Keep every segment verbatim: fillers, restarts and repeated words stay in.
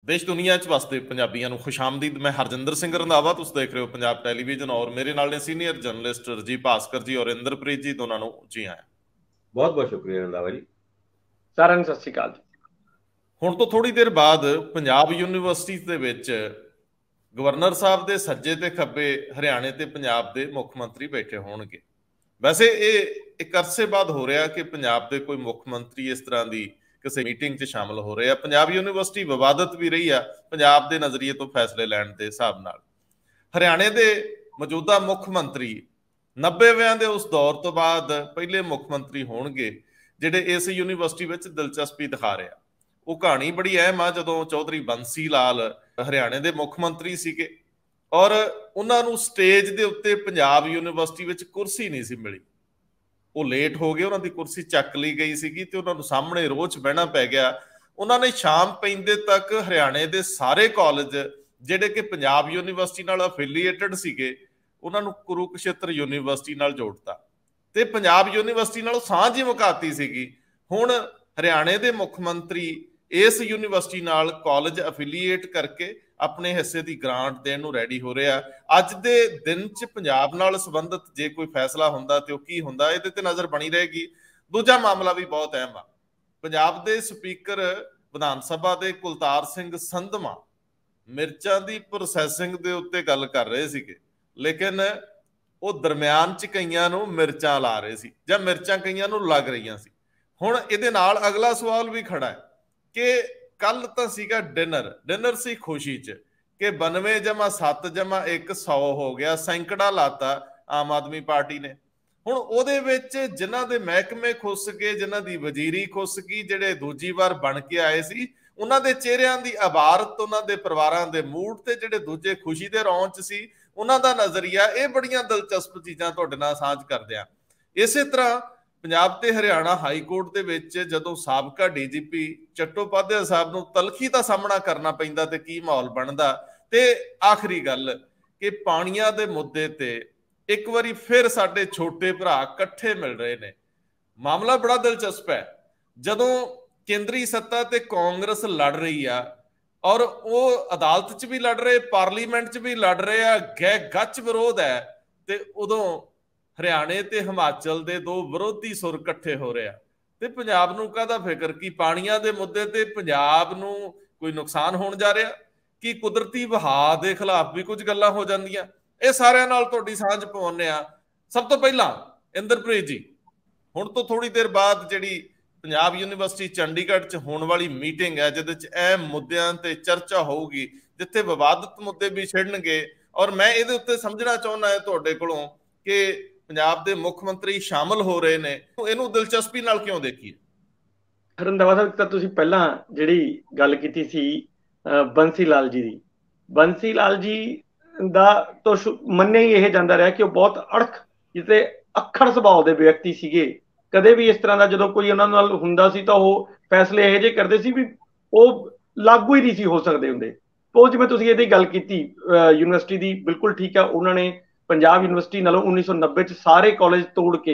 देश दुनिया च वसते पंजाबियों को खुशामदीद। मैं हरजिंदर सिंह रंधावा, तुम देख रहे हो पंजाब टैलीविजन और मेरे नाल ने सीनियर जर्नलिस्ट रजीव भास्कर जी और इंद्रप्रीत जी, दोनों को जी आया। बहुत बहुत शुक्रिया रंधावा जी। साਰਿਆਂ ਨੂੰ सत श्री अकाल जी। ਹੁਣ ਤੋਂ ਥੋੜੀ ਦੇਰ ਬਾਅਦ ਪੰਜਾਬ ਯੂਨੀਵਰਸਿਟੀ ਦੇ ਵਿੱਚ ਗਵਰਨਰ ਸਾਹਿਬ ਦੇ ਸੱਜੇ ਤੇ ਖੱਬੇ ਹਰਿਆਣੇ ਤੇ ਪੰਜਾਬ ਦੇ ਮੁੱਖ ਮੰਤਰੀ ਬੈਠੇ ਹੋਣਗੇ। ਵੈਸੇ ਇਹ ਇੱਕ ਅਰਸੇ ਬਾਅਦ ਹੋ ਰਿਹਾ ਕਿ ਪੰਜਾਬ ਦੇ ਕੋਈ ਮੁੱਖ ਮੰਤਰੀ ਇਸ ਤਰ੍ਹਾਂ ਦੀ ਕਿਸੇ ਮੀਟਿੰਗ 'ਚ ਸ਼ਾਮਲ ਹੋ ਰਹੇ ਆ। ਪੰਜਾਬ ਯੂਨੀਵਰਸਿਟੀ ਵਿਵਾਦਤ ਵੀ ਰਹੀ ਆ ਪੰਜਾਬ ਦੇ ਨਜ਼ਰੀਏ ਤੋਂ ਫੈਸਲੇ ਲੈਣ ਦੇ ਹਿਸਾਬ ਨਾਲ। ਹਰਿਆਣੇ ਦੇ ਮੌਜੂਦਾ ਮੁੱਖ ਮੰਤਰੀ ਨੱਬੇਵਿਆਂ ਦੇ ਉਸ ਦੌਰ ਤੋਂ ਬਾਅਦ ਪਹਿਲੇ ਮੁੱਖ ਮੰਤਰੀ ਹੋਣਗੇ ਜਿਹੜੇ ਇਸ ਯੂਨੀਵਰਸਿਟੀ ਵਿੱਚ ਦਿਲਚਸਪੀ ਦਿਖਾ ਰਹੇ ਆ। ਉਹ ਕਹਾਣੀ ਬੜੀ ਅਹਿਮ ਆ। ਜਦੋਂ ਚੌਧਰੀ ਬੰਸੀ ਲਾਲ ਹਰਿਆਣੇ ਦੇ ਮੁੱਖ ਮੰਤਰੀ ਸੀਗੇ ਔਰ ਉਹਨਾਂ ਨੂੰ ਸਟੇਜ ਦੇ ਉੱਤੇ ਪੰਜਾਬ ਯੂਨੀਵਰਸਿਟੀ ਵਿੱਚ ਕੁਰਸੀ ਨਹੀਂ ਸੀ ਮਿਲੀ, ਉਹ ਲੇਟ ਹੋ ਗਏ, ਉਹਨਾਂ ਦੀ ਕੁਰਸੀ ਚੱਕ ਲਈ ਗਈ ਸੀਗੀ ਤੇ ਉਹਨਾਂ ਨੂੰ ਸਾਹਮਣੇ ਰੋਹ 'ਚ ਬਹਿਣਾ ਪੈ ਗਿਆ। ਉਹਨਾਂ ਨੇ ਸ਼ਾਮ ਪੈਂਦੇ ਤੱਕ ਹਰਿਆਣੇ ਦੇ ਸਾਰੇ ਕਾਲਜ ਜਿਹੜੇ ਕਿ ਪੰਜਾਬ ਯੂਨੀਵਰਸਿਟੀ ਨਾਲ ਅਫੀਲੀਏਟਡ ਸੀਗੇ ਉਹਨਾਂ ਨੂੰ ਕੁਰੂਕਸ਼ੇਤਰ ਯੂਨੀਵਰਸਿਟੀ ਨਾਲ ਜੋੜਤਾ ਤੇ ਪੰਜਾਬ ਯੂਨੀਵਰਸਿਟੀ ਨਾਲ ਸਾਂਝ ਹੀ ਮੁਕਾਤੀ ਸੀਗੀ। ਹੁਣ ਹਰਿਆਣੇ ਦੇ ਮੁੱਖ ਮੰਤਰੀ ਇਸ ਯੂਨੀਵਰਸਿਟੀ ਨਾਲ ਕਾਲਜ ਅਫੀਲੀਏਟ ਕਰਕੇ ਆਪਣੇ ਹਿੱਸੇ ਦੀ ਗ੍ਰਾਂਟ ਦੇਣ ਨੂੰ ਰੈਡੀ ਹੋ ਰਿਹਾ। ਅੱਜ ਦੇ ਦਿਨ 'ਚ ਪੰਜਾਬ ਨਾਲ ਸੰਬੰਧਿਤ ਜੇ ਕੋਈ ਫੈਸਲਾ ਹੁੰਦਾ ਤੇ ਉਹ ਕੀ ਹੁੰਦਾ, ਇਹਦੇ ਤੇ ਨਜ਼ਰ ਬਣੀ ਰਹੇਗੀ। ਦੂਜਾ ਮਾਮਲਾ ਵੀ ਬਹੁਤ ਅਹਿਮ ਆ। ਪੰਜਾਬ ਦੇ ਸਪੀਕਰ ਵਿਧਾਨ ਸਭਾ ਦੇ ਕੁਲਤਾਰ ਸਿੰਘ ਸੰਧਵਾਂ ਮਿਰਚਾਂ ਦੀ ਪ੍ਰੋਸੈਸਿੰਗ ਦੇ ਉੱਤੇ ਗੱਲ ਕਰ ਰਹੇ ਸੀਗੇ, ਲੇਕਿਨ ਉਹ ਦਰਮਿਆਨ 'ਚ ਕਈਆਂ ਨੂੰ ਮਿਰਚਾਂ ਲਾ ਰਹੇ ਸੀ ਜਾਂ ਮਿਰਚਾਂ ਕਈਆਂ ਨੂੰ ਲੱਗ ਰਹੀਆਂ ਸੀ। ਹੁਣ ਇਹਦੇ ਨਾਲ ਅਗਲਾ ਸਵਾਲ ਵੀ ਖੜਾ ਹੈ ਕਿ ਕੱਲ ਤਾਂ ਸੀਗਾ ਡਿਨਰ ਡਿਨਰ ਸੀ ਖੁਸ਼ੀ 'ਚ ਕਿ ਬਾਨਵੇਂ ਜਮਾ ਸੱਤ ਜਮਾ ਇੱਕ ਸੌ ਹੋ ਗਿਆ, ਸੈਂਕੜਾ ਲਾਤਾ ਆਮ ਆਦਮੀ ਪਾਰਟੀ ਨੇ। ਹੁਣ ਉਹਦੇ ਵਿੱਚ ਜਿਨ੍ਹਾਂ ਦੇ ਮਹਿਕਮੇ ਖੁੱਸ ਗਏ, ਜਿਨ੍ਹਾਂ ਦੀ ਵਜ਼ੀਰੀ ਖੁੱਸ ਗਈ, ਜਿਹੜੇ ਦੂਜੀ ਵਾਰ ਬਣ ਕੇ ਆਏ ਸੀ, ਉਹਨਾਂ ਦੇ ਚਿਹਰਿਆਂ ਦੀ ਇਬਾਰਤ, ਉਹਨਾਂ ਦੇ ਪਰਿਵਾਰਾਂ ਦੇ ਮੂਡ ਤੇ ਜਿਹੜੇ ਦੂਜੇ ਖੁਸ਼ੀ ਦੇ ਰੌਣ 'ਚ ਸੀ ਉਹਨਾਂ ਦਾ ਨਜ਼ਰੀਆ, ਇਹ ਬੜੀਆਂ ਦਿਲਚਸਪ ਚੀਜ਼ਾਂ ਤੁਹਾਡੇ ਨਾਲ ਸਾਂਝ ਕਰਦੇ ਆ। ਇਸੇ ਤਰ੍ਹਾਂ ਪੰਜਾਬ ਤੇ ਹਰਿਆਣਾ ਹਾਈ ਕੋਰਟ ਦੇ ਵਿੱਚ ਜਦੋਂ ਸਾਬਕਾ ਡੀਜੀਪੀ ਚੱਟੋਪਾਧਿਆਏ ਸਾਹਿਬ ਨੂੰ ਤਲਖੀ ਦਾ ਸਾਹਮਣਾ ਕਰਨਾ ਪੈਂਦਾ ਤੇ ਕੀ ਮਾਹੌਲ ਬਣਦਾ। ਤੇ ਆਖਰੀ ਗੱਲ ਕਿ ਪਾਣੀਆਂ ਦੇ ਮੁੱਦੇ ਤੇ ਇੱਕ ਵਾਰੀ ਫਿਰ ਸਾਡੇ ਛੋਟੇ ਭਰਾ ਇਕੱਠੇ ਮਿਲ ਰਹੇ ਨੇ। ਮਾਮਲਾ ਬੜਾ ਦਿਲਚਸਪ ਹੈ। ਜਦੋਂ ਕੇਂਦਰੀ ਸੱਤਾ ਤੇ ਕਾਂਗਰਸ ਲੜ ਰਹੀ ਆ ਔਰ ਉਹ ਅਦਾਲਤ 'ਚ ਵੀ ਲੜ ਰਹੇ, ਪਾਰਲੀਮੈਂਟ 'ਚ ਵੀ ਲੜ ਰਹੇ ਆ, ਗਹਿ ਗੱਚ ਵਿਰੋਧ ਹੈ, ਤੇ ਉਦੋਂ ਹਰਿਆਣੇ ਤੇ ਹਿਮਾਚਲ ਦੇ ਦੋ ਵਿਰੋਧੀ ਸੁਰ ਇਕੱਠੇ ਹੋ ਰਹੇ ਆ। ਤੇ ਪੰਜਾਬ ਨੂੰ ਕਾਹਦਾ ਫਿਕਰ? ਕੀ ਪਾਣੀਆਂ ਦੇ ਮੁੱਦੇ ਤੇ ਪੰਜਾਬ ਨੂੰ ਕੋਈ ਨੁਕਸਾਨ ਹੋਣ ਜਾ ਰਿਹਾ? ਕੀ ਕੁਦਰਤੀ ਵਹਾਅ ਦੇ ਖਿਲਾਫ ਵੀ ਕੁਝ ਗੱਲਾਂ ਹੋ ਜਾਂਦੀਆਂ? ਇਹ ਸਾਰਿਆਂ ਨਾਲ ਤੁਹਾਡੀ ਸਾਂਝ ਪਾਉਂਦੇ ਆ। ਸਭ ਤੋਂ ਪਹਿਲਾਂ ਇੰਦਰਪ੍ਰੀਤ ਜੀ, ਹੁਣ ਤੋਂ ਥੋੜੀ ਦੇਰ ਬਾਅਦ ਜਿਹੜੀ ਪੰਜਾਬ ਯੂਨੀਵਰਸਿਟੀ ਚੰਡੀਗੜ੍ਹ 'ਚ ਹੋਣ ਵਾਲੀ ਮੀਟਿੰਗ ਹੈ ਜਿਹਦੇ 'ਚ ਅਹਿਮ ਮੁੱਦਿਆਂ ਤੇ ਚਰਚਾ ਹੋਊਗੀ, ਜਿੱਥੇ ਵਿਵਾਦਤ ਮੁੱਦੇ ਵੀ ਛਿੜਨਗੇ, ਔਰ ਮੈਂ ਇਹਦੇ ਉੱਤੇ ਸਮਝਣਾ ਚਾਹੁੰਦਾ ਹੈ ਤੁਹਾਡੇ ਕੋਲੋਂ ਕਿ ਪੰਜਾਬ ਦੇ ਮੁੱਖ ਮੰਤਰੀ ਸ਼ਾਮਲ ਹੋ ਰਹੇ ਨੇ, ਇਹਨੂੰ ਦਿਲਚਸਪੀ ਨਾਲ ਕਿਉਂ ਦੇਖੀਏ? ਰੰਧਾਵਾ ਸਾਹਿਬ, ਤਾਂ ਤੁਸੀਂ ਪਹਿਲਾਂ ਜਿਹੜੀ ਗੱਲ ਕੀਤੀ ਸੀ ਬੰਸੀ ਲਾਲ ਜੀ ਦੀ, ਬੰਸੀ ਲਾਲ ਜੀ ਦਾ ਤਾਂ ਮੰਨਿਆ ਹੀ ਇਹ ਜਾਂਦਾ ਰਿਹਾ ਕਿ ਉਹ ਬਹੁਤ ਅੜਖ ਜਿੱਤੇ ਅੱਖੜ ਸੁਭਾਅ ਦੇ ਵਿਅਕਤੀ ਸੀਗੇ। ਕਦੇ ਵੀ ਇਸ ਤਰ੍ਹਾਂ ਦਾ ਜਦੋਂ ਕੋਈ ਉਹਨਾਂ ਨਾਲ ਹੁੰਦਾ ਸੀ ਤਾਂ ਉਹ ਫੈਸਲੇ ਇਹੋ ਜਿਹੇ ਕਰਦੇ ਸੀ ਵੀ ਉਹ ਲਾਗੂ ਹੀ ਨਹੀਂ ਸੀ ਹੋ ਸਕਦੇ ਹੁੰਦੇ। ਉਹ ਜਿਵੇਂ ਤੁਸੀਂ ਇਹਦੀ ਗੱਲ ਕੀਤੀ ਯੂਨੀਵਰਸਿਟੀ ਦੀ, ਬਿਲਕੁਲ ਠੀਕ ਆ। ਉਹਨਾਂ ਨੇ ਪੰਜਾਬ ਯੂਨੀਵਰਸਿਟੀ ਨਾਲੋਂ ਉੱਨੀ ਸੌ ਨੱਬੇ 'ਚ ਸਾਰੇ ਕਾਲਜ ਤੋੜ ਕੇ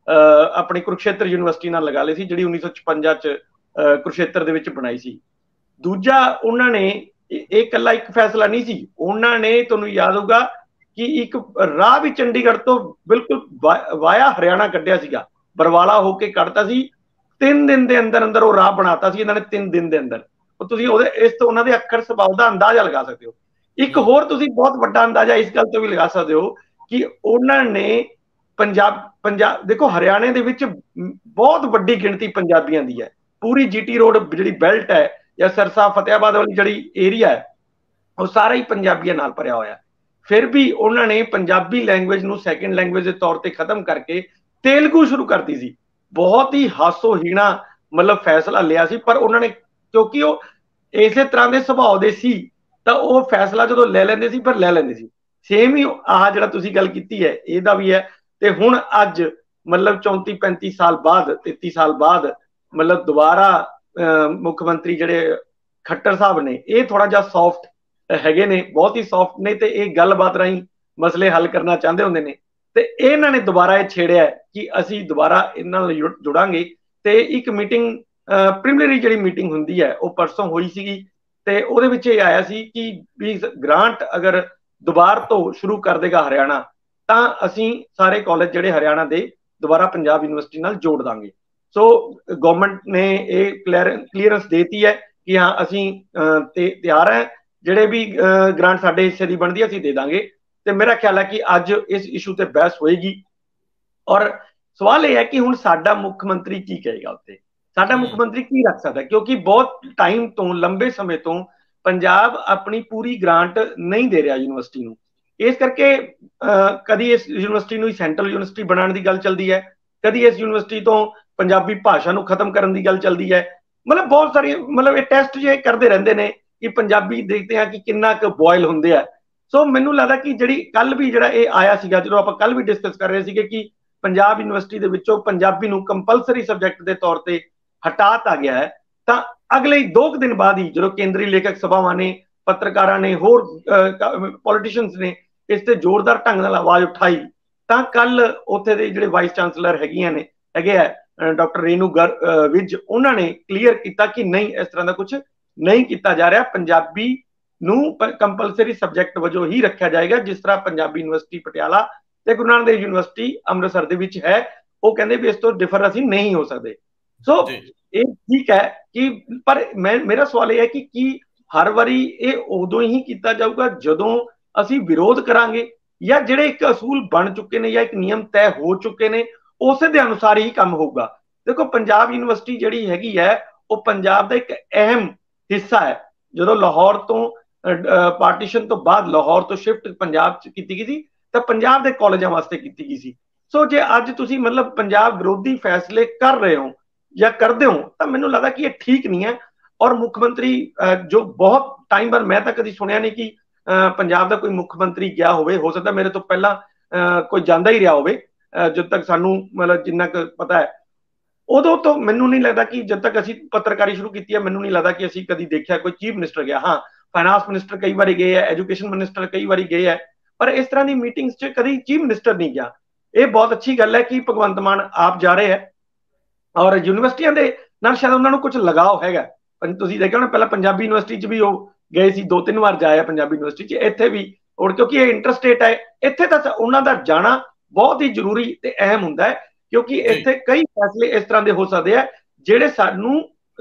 ਆਪਣੀ ਕੁਰੂਕਸ਼ੇਤਰ ਯੂਨੀਵਰਸਿਟੀ ਨਾਲ ਲਗਾ ਲਏ ਸੀ, ਜਿਹੜੀ ਉੱਨੀ ਸੌ ਛਪੰਜਾ 'ਚ ਕੁਰੂਕਸ਼ੇਤਰ ਦੇ ਵਿੱਚ ਬਣਾਈ ਸੀ। ਦੂਜਾ, ਉਹਨਾਂ ਨੇ ਇਹ ਇਕੱਲਾ ਇੱਕ ਫੈਸਲਾ ਨਹੀਂ ਸੀ, ਉਹਨਾਂ ਨੇ ਤੁਹਾਨੂੰ ਯਾਦ ਹੋਊਗਾ ਕਿ ਇੱਕ ਰਾਹ ਵੀ ਚੰਡੀਗੜ੍ਹ ਤੋਂ ਬਿਲਕੁਲ ਵਾਇਆ ਹਰਿਆਣਾ ਕੱਢਿਆ ਸੀਗਾ, ਬਰਵਾਲਾ ਹੋ ਕੇ ਕੱਢਤਾ ਸੀ। ਤਿੰਨ ਦਿਨ ਦੇ ਅੰਦਰ ਅੰਦਰ ਉਹ ਰਾਹ ਬਣਾਤਾ ਸੀ ਇਹਨਾਂ ਨੇ, ਤਿੰਨ ਦਿਨ ਦੇ ਅੰਦਰ। ਤੁਸੀਂ ਉਹਦੇ ਇਸ ਤੋਂ ਉਹਨਾਂ ਦੇ ਅੱਖਰ ਸੁਭਾਅ ਦਾ ਅੰਦਾਜ਼ਾ ਲਗਾ ਸਕਦੇ ਹੋ। ਇੱਕ ਹੋਰ ਤੁਸੀਂ ਬਹੁਤ ਵੱਡਾ ਅੰਦਾਜ਼ਾ ਇਸ ਗੱਲ ਤੋਂ ਵੀ ਲਗਾ ਸਕਦੇ ਹੋ ਕਿ ਉਹਨਾਂ ਨੇ ਪੰਜਾਬ ਪੰਜਾਬ ਦੇਖੋ ਹਰਿਆਣੇ ਦੇ ਵਿੱਚ ਬਹੁਤ ਵੱਡੀ ਗਿਣਤੀ ਪੰਜਾਬੀਆਂ ਦੀ ਹੈ। ਪੂਰੀ ਜੀਟੀ ਰੋਡ ਜਿਹੜੀ ਬੈਲਟ ਹੈ ਜਾਂ ਸਰਸਾ ਫਤਿਆਬਾਦ ਵਾਲੀ ਜਿਹੜੀ ਏਰੀਆ ਹੈ ਉਹ ਸਾਰਾ ਹੀ ਪੰਜਾਬੀਆਂ ਨਾਲ ਭਰਿਆ ਹੋਇਆ। ਫਿਰ ਵੀ ਉਹਨਾਂ ਨੇ ਪੰਜਾਬੀ ਲੈਂਗੁਏਜ ਨੂੰ ਸੈਕੰਡ ਲੈਂਗੁਏਜ ਦੇ ਤੌਰ ਤੇ ਖਤਮ ਕਰਕੇ ਤੇਲਗੂ ਸ਼ੁਰੂ ਕਰਤੀ ਸੀ। ਬਹੁਤ ਹੀ ਹਾਸੋਹੀਣਾ ਮਤਲਬ ਫੈਸਲਾ ਲਿਆ ਸੀ, ਪਰ ਉਹਨਾਂ ਨੇ ਕਿਉਂਕਿ ਉਹ ਇਸੇ ਤਰ੍ਹਾਂ ਦੇ ਸੁਭਾਅ ਦੇ ਸੀ ਤਾਂ ਉਹ ਫੈਸਲਾ ਜਦੋਂ ਲੈ ਲੈਂਦੇ ਸੀ ਪਰ ਲੈ ਲੈਂਦੇ ਸੀ। ਸੇਮ ਹੀ ਆਹ ਜਿਹੜਾ ਤੁਸੀਂ ਗੱਲ ਕੀਤੀ ਹੈ ਇਹਦਾ ਵੀ ਹੈ। ਤੇ ਹੁਣ ਅੱਜ ਮਤਲਬ ਚੌਂਤੀ ਪੈਂਤੀ ਸਾਲ ਬਾਅਦ, ਤੇਤੀ ਸਾਲ ਬਾਅਦ ਮਤਲਬ ਦੁਬਾਰਾ ਮੁੱਖ ਮੰਤਰੀ ਜਿਹੜੇ ਖੱਟਰ ਸਾਹਿਬ ਨੇ ਇਹ ਥੋੜਾ ਜਿਹਾ ਸੌਫਟ ਹੈਗੇ ਨੇ, ਬਹੁਤ ਹੀ ਸੌਫਟ ਨੇ, ਤੇ ਇਹ ਗੱਲਬਾਤ ਰਾਹੀਂ ਮਸਲੇ ਹੱਲ ਕਰਨਾ ਚਾਹੁੰਦੇ ਹੁੰਦੇ ਨੇ। ਤੇ ਇਹਨਾਂ ਨੇ ਦੁਬਾਰਾ ਇਹ ਛੇੜਿਆ ਕਿ ਅਸੀਂ ਦੁਬਾਰਾ ਇਹਨਾਂ ਨਾਲ ਜੁੜਾਂਗੇ। ਤੇ ਇੱਕ ਮੀਟਿੰਗ ਪ੍ਰੀਲਿਮਿਨਰੀ ਜਿਹੜੀ ਮੀਟਿੰਗ ਹੁੰਦੀ ਹੈ ਉਹ ਪਰਸੋਂ ਹੋਈ ਸੀਗੀ ਤੇ ਉਹਦੇ ਵਿੱਚ ਇਹ ਆਇਆ ਸੀ ਕਿ ਵੀ ਗ੍ਰਾਂਟ ਅਗਰ ਦੁਬਾਰਾ ਤੋਂ ਸ਼ੁਰੂ ਕਰ ਦੇਗਾ ਹਰਿਆਣਾ ਤਾਂ ਅਸੀਂ ਸਾਰੇ ਕਾਲਜ ਜਿਹੜੇ ਹਰਿਆਣਾ ਦੇ ਦੁਬਾਰਾ ਪੰਜਾਬ ਯੂਨੀਵਰਸਿਟੀ ਨਾਲ ਜੋੜ ਦਾਂਗੇ। ਸੋ ਗਵਰਨਮੈਂਟ ਨੇ ਇਹ ਕਲੀਅਰੈਂਸ ਦੇਤੀ ਹੈ ਕਿ ਹਾਂ ਅਸੀਂ ਤੇ ਤਿਆਰ ਹੈ, ਜਿਹੜੇ ਵੀ ਗ੍ਰਾਂਟ ਸਾਡੇ ਹਿੱਸੇ ਦੀ ਬਣਦੀ ਅਸੀਂ ਦੇ ਦਾਂਗੇ। ਤੇ ਮੇਰਾ ਖਿਆਲ ਹੈ ਕਿ ਅੱਜ ਇਸ ਇਸ਼ੂ ਤੇ ਬਹਿਸ ਹੋਏਗੀ ਔਰ ਸਵਾਲ ਇਹ ਹੈ ਕਿ ਹੁਣ ਸਾਡਾ ਮੁੱਖ ਮੰਤਰੀ ਕੀ ਕਹੇਗਾ ਉੱਤੇ, ਸਾਡਾ ਮੁੱਖ ਮੰਤਰੀ ਕੀ ਰੱਖ ਸਕਦਾ, ਕਿਉਂਕਿ ਬਹੁਤ ਟਾਈਮ ਤੋਂ ਲੰਬੇ ਸਮੇਂ ਤੋਂ ਪੰਜਾਬ ਆਪਣੀ ਪੂਰੀ ਗ੍ਰਾਂਟ ਨਹੀਂ ਦੇ ਰਿਹਾ ਯੂਨੀਵਰਸਿਟੀ ਨੂੰ। ਇਸ ਕਰਕੇ ਕਦੀ ਇਸ ਯੂਨੀਵਰਸਿਟੀ ਨੂੰ ਸੈਂਟਰਲ ਯੂਨੀਵਰਸਿਟੀ ਬਣਾਉਣ ਦੀ ਗੱਲ ਚੱਲਦੀ ਹੈ, ਕਦੀ ਇਸ ਯੂਨੀਵਰਸਿਟੀ ਤੋਂ ਪੰਜਾਬੀ ਭਾਸ਼ਾ ਨੂੰ ਖਤਮ ਕਰਨ ਦੀ ਗੱਲ ਚੱਲਦੀ ਹੈ। ਮਤਲਬ ਬਹੁਤ ਸਾਰੀ ਮਤਲਬ ਇਹ ਟੈਸਟ ਜੇ ਕਰਦੇ ਰਹਿੰਦੇ ਨੇ ਕਿ ਪੰਜਾਬੀ ਦੇਖਦੇ ਆ ਕਿ ਕਿੰਨਾ ਕੁ ਬੋਇਲ ਹੁੰਦੇ ਆ। ਸੋ ਮੈਨੂੰ ਲੱਗਦਾ ਕਿ ਜਿਹੜੀ ਕੱਲ ਵੀ ਜਿਹੜਾ ਇਹ ਆਇਆ ਸੀਗਾ, ਜਦੋਂ ਆਪਾਂ ਕੱਲ ਵੀ ਡਿਸਕਸ ਕਰ ਰਹੇ ਸੀਗੇ ਕਿ ਪੰਜਾਬ ਯੂਨੀਵਰਸਿਟੀ ਦੇ ਵਿੱਚੋਂ ਪੰਜਾਬੀ ਨੂੰ ਕੰਪਲਸਰੀ ਸਬਜੈਕਟ ਦੇ ਤੌਰ ਤੇ ਹਟਾ ਦਿੱਤਾ ਗਿਆ ਹੈ, ਤਾਂ ਅਗਲੇ ਦੋ ਕੁ ਦਿਨ ਬਾਅਦ ਹੀ ਜਦੋਂ ਕੇਂਦਰੀ ਲੇਖਕ ਸਭਾਵਾਂ ਨੇ, ਪੱਤਰਕਾਰਾਂ ਨੇ, ਹੋਰ ਪੋਲੀਟੀਸ਼ੀਅਨਸ ਨੇ ਇਸ ਤੇ ਜ਼ੋਰਦਾਰ ਢੰਗ ਨਾਲ ਆਵਾਜ਼ ਉਠਾਈ, ਤਾਂ ਕੱਲ ਉੱਥੇ ਦੇ ਜਿਹੜੇ ਵਾਈਸ ਚਾਂਸਲਰ ਹੈਗੀਆਂ ਨੇ ਹੈਗੇ ਆ ਡਾਕਟਰ ਰੇਨੂ ਗਰ ਵਿਜ, ਉਹਨਾਂ ਨੇ ਕਲੀਅਰ ਕੀਤਾ ਕਿ ਨਹੀਂ, ਇਸ ਤਰ੍ਹਾਂ ਦਾ ਕੁਝ ਨਹੀਂ ਕੀਤਾ ਜਾ ਰਿਹਾ, ਪੰਜਾਬੀ ਨੂੰ ਕੰਪਲਸਰੀ ਸਬਜੈਕਟ ਵਜੋਂ ਹੀ ਰੱਖਿਆ ਜਾਏਗਾ ਜਿਸ ਤਰ੍ਹਾਂ ਪੰਜਾਬੀ ਯੂਨੀਵਰਸਿਟੀ ਪਟਿਆਲਾ ਤੇ ਗੁਰੂ ਨਾਨਕ ਦੇਵ ਯੂਨੀਵਰਸਿਟੀ ਅੰਮ੍ਰਿਤਸਰ ਦੇ ਵਿੱਚ ਹੈ। ਉਹ ਕਹਿੰਦੇ ਵੀ ਇਸ ਤੋਂ ਡਿਫਰ ਅਸੀਂ ਨਹੀਂ ਹੋ ਸਕਦੇ। ਸੋ ਇਹ ਠੀਕ ਹੈ ਕਿ ਪਰ ਮੈਂ ਮੇਰਾ ਸਵਾਲ ਇਹ ਹੈ ਕਿ ਕੀ ਹਰ ਵਾਰੀ ਇਹ ਉਦੋਂ ਹੀ ਕੀਤਾ ਜਾਊਗਾ ਜਦੋਂ ਅਸੀਂ ਵਿਰੋਧ ਕਰਾਂਗੇ, ਜਾਂ ਜਿਹੜੇ ਇੱਕ ਅਸੂਲ ਬਣ ਚੁੱਕੇ ਨੇ ਜਾਂ ਇੱਕ ਨਿਯਮ ਤੈਅ ਹੋ ਚੁੱਕੇ ਨੇ ਉਸੇ ਦੇ ਅਨੁਸਾਰ ਹੀ ਕੰਮ ਹੋਊਗਾ? ਦੇਖੋ, ਪੰਜਾਬ ਯੂਨੀਵਰਸਿਟੀ ਜਿਹੜੀ ਹੈਗੀ ਹੈ ਉਹ ਪੰਜਾਬ ਦਾ ਇੱਕ ਅਹਿਮ ਹਿੱਸਾ ਹੈ। ਜਦੋਂ ਲਾਹੌਰ ਤੋਂ ਪਾਰਟੀਸ਼ਨ ਤੋਂ ਬਾਅਦ ਲਾਹੌਰ ਤੋਂ ਸ਼ਿਫਟ ਪੰਜਾਬ ਚ ਕੀਤੀ ਗਈ ਸੀ ਤਾਂ ਪੰਜਾਬ ਦੇ ਕਾਲਜਾਂ ਵਾਸਤੇ ਕੀਤੀ ਗਈ ਸੀ। ਸੋ ਜੇ ਅੱਜ ਤੁਸੀਂ ਮਤਲਬ ਪੰਜਾਬ ਵਿਰੋਧੀ ਫੈਸਲੇ ਕਰ ਰਹੇ ਹੋ ਜਾਂ ਕਰਦੇ ਹੋ ਤਾਂ ਮੈਨੂੰ ਲੱਗਦਾ ਕਿ ਇਹ ਠੀਕ ਨਹੀਂ ਹੈ। ਔਰ ਮੁੱਖ ਮੰਤਰੀ ਜੋ ਬਹੁਤ ਟਾਈਮ ਬਾਅਦ, ਮੈਂ ਤਾਂ ਕਦੀ ਸੁਣਿਆ ਨਹੀਂ ਕਿ ਪੰਜਾਬ ਦਾ ਕੋਈ ਮੁੱਖ ਮੰਤਰੀ ਗਿਆ ਹੋਵੇ, ਹੋ ਸਕਦਾ ਮੇਰੇ ਤੋਂ ਪਹਿਲਾਂ ਕੋਈ ਜਾਂਦਾ ਹੀ ਰਿਹਾ ਹੋਵੇ, ਜਦ ਤੱਕ ਸਾਨੂੰ ਮਤਲਬ ਜਿੰਨਾ ਕੁ ਪਤਾ ਹੈ ਉਦੋਂ ਤੋਂ ਮੈਨੂੰ ਨਹੀਂ ਲੱਗਦਾ ਕਿ ਜਦ ਤੱਕ ਅਸੀਂ ਪੱਤਰਕਾਰੀ ਸ਼ੁਰੂ ਕੀਤੀ ਹੈ ਮੈਨੂੰ ਨਹੀਂ ਲੱਗਦਾ ਕਿ ਅਸੀਂ ਕਦੀ ਦੇਖਿਆ ਕੋਈ ਚੀਫ ਮਿਨਿਸਟਰ ਗਿਆ। ਹਾਂ, ਫਾਈਨਾਂਸ ਮਿਨਿਸਟਰ ਕਈ ਵਾਰੀ ਗਏ ਹੈ, ਐਜੂਕੇਸ਼ਨ ਮਿਨਿਸਟਰ ਕਈ ਵਾਰੀ ਗਏ ਹੈ, ਪਰ ਇਸ ਤਰ੍ਹਾਂ ਦੀ ਮੀਟਿੰਗਸ 'ਚ ਕਦੀ ਚੀਫ ਮਿਨਿਸਟਰ ਨਹੀਂ ਗਿਆ। ਇਹ ਬਹੁਤ ਅੱਛੀ ਗੱਲ ਹੈ ਕਿ ਭਗਵੰਤ ਮਾਨ ਆਪ ਜਾ ਰਹੇ ਹੈ ਔਰ ਯੂਨੀਵਰਸਿਟੀਆਂ ਦੇ ਨਾਲ ਸ਼ਾਇਦ ਉਹਨਾਂ ਨੂੰ ਕੁਝ ਲਗਾਓ ਹੈਗਾ। ਤੁਸੀਂ ਦੇਖਿਆ ਹੋਣਾ ਪਹਿਲਾਂ ਪੰਜਾਬੀ ਯੂਨੀਵਰਸਿਟੀ 'ਚ ਵੀ ਉਹ ਗਏ ਸੀ, ਦੋ ਤਿੰਨ ਵਾਰ ਜਾਇਆ ਪੰਜਾਬੀ ਯੂਨੀਵਰਸਿਟੀ 'ਚ, ਇੱਥੇ ਵੀ। ਔਰ ਕਿਉਂਕਿ ਇਹ ਇੰਟਰਸਟੇਟ ਹੈ, ਇੱਥੇ ਤਾਂ ਉਹਨਾਂ ਦਾ ਜਾਣਾ ਬਹੁਤ ਹੀ ਜ਼ਰੂਰੀ ਤੇ ਅਹਿਮ ਹੁੰਦਾ ਹੈ, ਕਿਉਂਕਿ ਇੱਥੇ ਕਈ ਫੈਸਲੇ ਇਸ ਤਰ੍ਹਾਂ ਦੇ ਹੋ ਸਕਦੇ ਆ ਜਿਹੜੇ ਸਾਨੂੰ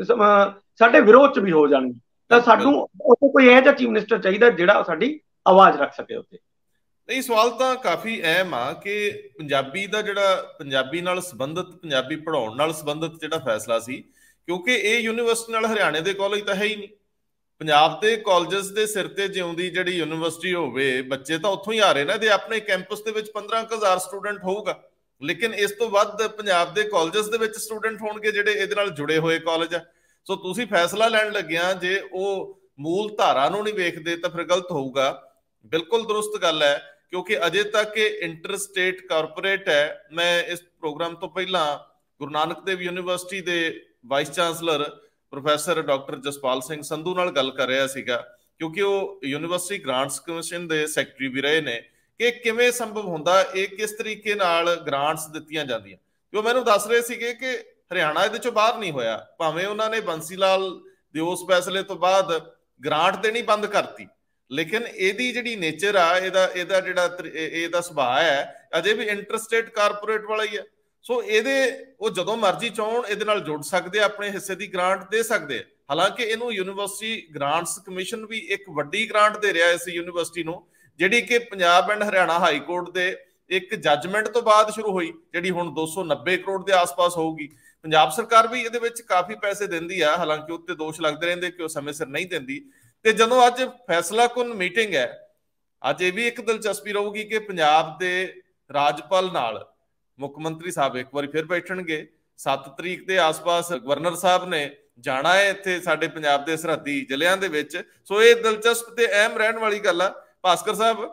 ਸਾਡੇ ਵਿਰੋਧ 'ਚ ਵੀ ਹੋ ਜਾਣਗੇ। ਤਾਂ ਸਾਨੂੰ ਉੱਥੇ ਕੋਈ ਇਹੋ ਜਿਹਾ ਚੀਫ ਮਿਨਿਸਟਰ ਚਾਹੀਦਾ ਜਿਹੜਾ ਸਾਡੀ ਆਵਾਜ਼ ਰੱਖ ਸਕੇ ਉੱਥੇ। ਨਹੀਂ, ਸਵਾਲ ਤਾਂ ਕਾਫੀ ਅਹਿਮ ਆ ਕਿ ਪੰਜਾਬੀ ਦਾ ਜਿਹੜਾ ਪੰਜਾਬੀ ਨਾਲ ਸੰਬੰਧਿਤ, ਪੰਜਾਬੀ ਪੜ੍ਹਾਉਣ ਨਾਲ ਸੰਬੰਧਿਤ ਜਿਹੜਾ ਫੈਸਲਾ ਸੀ, ਕਿਉਂਕਿ ਇਹ ਯੂਨੀਵਰਸਿਟੀ ਨਾਲ ਹਰਿਆਣੇ ਦੇ ਕਾਲਜ ਤਾਂ ਹੈ ਹੀ ਨਹੀਂ। ਪੰਜਾਬ ਦੇ ਕਾਲਜਸ ਦੇ ਸਿਰ ਤੇ ਜਿਉਂਦੀ ਜਿਹੜੀ ਯੂਨੀਵਰਸਿਟੀ ਹੋਵੇ, ਬੱਚੇ ਤਾਂ ਉੱਥੋਂ ਹੀ ਆ ਰਹੇ ਨੇ। ਇਹਦੇ ਆਪਣੇ ਕੈਂਪਸ ਦੇ ਵਿੱਚ ਪੰਦਰਾਂ ਕੁ ਹਜ਼ਾਰ ਸਟੂਡੈਂਟ ਹੋਊਗਾ, ਲੇਕਿਨ ਇਸ ਤੋਂ ਵੱਧ ਪੰਜਾਬ ਦੇ ਕਾਲਜਸ ਦੇ ਵਿੱਚ ਸਟੂਡੈਂਟ ਹੋਣਗੇ ਜਿਹੜੇ ਇਹਦੇ ਨਾਲ ਜੁੜੇ ਹੋਏ ਕਾਲਜ ਆ। ਸੋ ਤੁਸੀਂ ਫੈਸਲਾ ਲੈਣ ਲੱਗਿਆ ਜੇ ਉਹ ਮੂਲ ਧਾਰਾ ਨੂੰ ਨਹੀਂ ਵੇਖਦੇ ਤਾਂ ਫਿਰ ਗਲਤ ਹੋਊਗਾ। ਬਿਲਕੁਲ ਦਰੁਸਤ ਗੱਲ ਹੈ, ਕਿਉਂਕਿ ਅਜੇ ਤੱਕ ਇਹ ਇੰਟਰ ਸਟੇਟ ਕਾਰਪੋਰੇਟ ਹੈ। ਮੈਂ ਇਸ ਪ੍ਰੋਗਰਾਮ ਤੋਂ ਪਹਿਲਾਂ ਗੁਰੂ ਨਾਨਕ ਦੇਵ ਯੂਨੀਵਰਸਿਟੀ ਦੇ vice chancellor professor doctor Jaspal Singh Sandhu ਨਾਲ ਗੱਲ ਕਰ ਰਿਹਾ ਸੀਗਾ, ਕਿਉਂਕਿ ਉਹ ਯੂਨੀਵਰਸਿਟੀ ਗ੍ਰਾਂਟਸ ਕਮਿਸ਼ਨ ਦੇ ਸੈਕਟਰੀ ਵੀ ਰਹੇ ਨੇ, ਕਿ ਕਿਵੇਂ ਸੰਭਵ ਹੁੰਦਾ, ਇਹ ਕਿਸ ਤਰੀਕੇ ਨਾਲ ਗ੍ਰਾਂਟਸ ਦਿੱਤੀਆਂ ਜਾਂਦੀਆਂ। ਤੇ ਉਹ ਮੈਨੂੰ ਦੱਸ ਰਹੇ ਸੀਗੇ ਕਿ ਹਰਿਆਣਾ ਇਹਦੇ ਚੋਂ ਬਾਹਰ ਨਹੀਂ ਹੋਇਆ, ਭਾਵੇਂ ਉਹਨਾਂ ਨੇ ਬੰਸੀ ਲਾਲ ਦੇ ਉਸ ਫੈਸਲੇ ਤੋਂ ਬਾਅਦ ਗ੍ਰਾਂਟ ਦੇਣੀ ਬੰਦ ਕਰਤੀ, ਲੇਕਿਨ ਇਹਦੀ ਜਿਹੜੀ ਨੇਚਰ ਆ, ਇਹਦਾ ਇਹਦਾ ਜਿਹੜਾ ਇਹਦਾ ਸੁਭਾਅ ਹੈ ਅਜੇ ਵੀ ਇੰਟਰਸਟੇਟ ਕਾਰਪੋਰੇਟ ਵਾਲਾ ਹੀ ਹੈ। ਸੋ ਇਹਦੇ ਉਹ ਜਦੋਂ ਮਰਜ਼ੀ ਚਾਹਣ ਇਹਦੇ ਨਾਲ ਜੁੜ ਸਕਦੇ ਆ, ਆਪਣੇ ਹਿੱਸੇ ਦੀ ਗ੍ਰਾਂਟ ਦੇ ਸਕਦੇ ਆ। ਹਾਲਾਂਕਿ ਇਹਨੂੰ ਯੂਨੀਵਰਸਿਟੀ ਗ੍ਰਾਂਟਸ ਕਮਿਸ਼ਨ ਵੀ ਇੱਕ ਵੱਡੀ ਗ੍ਰਾਂਟ ਦੇ ਰਿਹਾ ਇਸ ਯੂਨੀਵਰਸਿਟੀ ਨੂੰ, ਜਿਹੜੀ ਕਿ Punjab and Haryana high court ਦੇ ਇੱਕ ਜੱਜਮੈਂਟ ਤੋਂ ਬਾਅਦ ਸ਼ੁਰੂ ਹੋਈ, ਜਿਹੜੀ ਹੁਣ ਦੋ ਸੌ ਨੱਬੇ ਕਰੋੜ ਦੇ ਆਸ-ਪਾਸ ਹੋਊਗੀ। ਪੰਜਾਬ ਸਰਕਾਰ ਵੀ ਇਹਦੇ ਵਿੱਚ ਕਾਫੀ ਪੈਸੇ ਦਿੰਦੀ ਆ, ਹਾਲਾਂਕਿ ਉੱਤੇ ਦੋਸ਼ ਲੱਗਦੇ ਰਹਿੰਦੇ ਕਿ ਉਹ ਸਮੇਂ ਸਿਰ ਨਹੀਂ ਦਿੰਦੀ। ਤੇ ਜਦੋਂ ਅੱਜ ਫੈਸਲਾ ਕੁਨ ਮੀਟਿੰਗ ਹੈ, ਅੱਜ ਇਹ ਵੀ ਇੱਕ ਦਿਲਚਸਪੀ ਰਹੂਗੀ ਕਿ ਪੰਜਾਬ ਦੇ ਰਾਜਪਾਲ ਨਾਲ ਮੁੱਖ ਮੰਤਰੀ ਸਾਹਿਬ ਇੱਕ ਵਾਰੀ ਫਿਰ ਬੈਠਣਗੇ। ਸੱਤ ਤਰੀਕ ਦੇ ਆਸ-ਪਾਸ ਗਵਰਨਰ ਸਾਹਿਬ ਨੇ ਜਾਣਾ ਹੈ ਇੱਥੇ ਸਾਡੇ ਪੰਜਾਬ ਦੇ ਸਰਹੱਦੀ ਜ਼ਿਲ੍ਹਿਆਂ ਦੇ ਵਿੱਚ। ਸੋ ਇਹ ਦਿਲਚਸਪ ਤੇ ਅਹਿਮ ਰਹਿਣ ਵਾਲੀ ਗੱਲ ਆ। ਭਾਸਕਰ ਸਾਹਿਬ,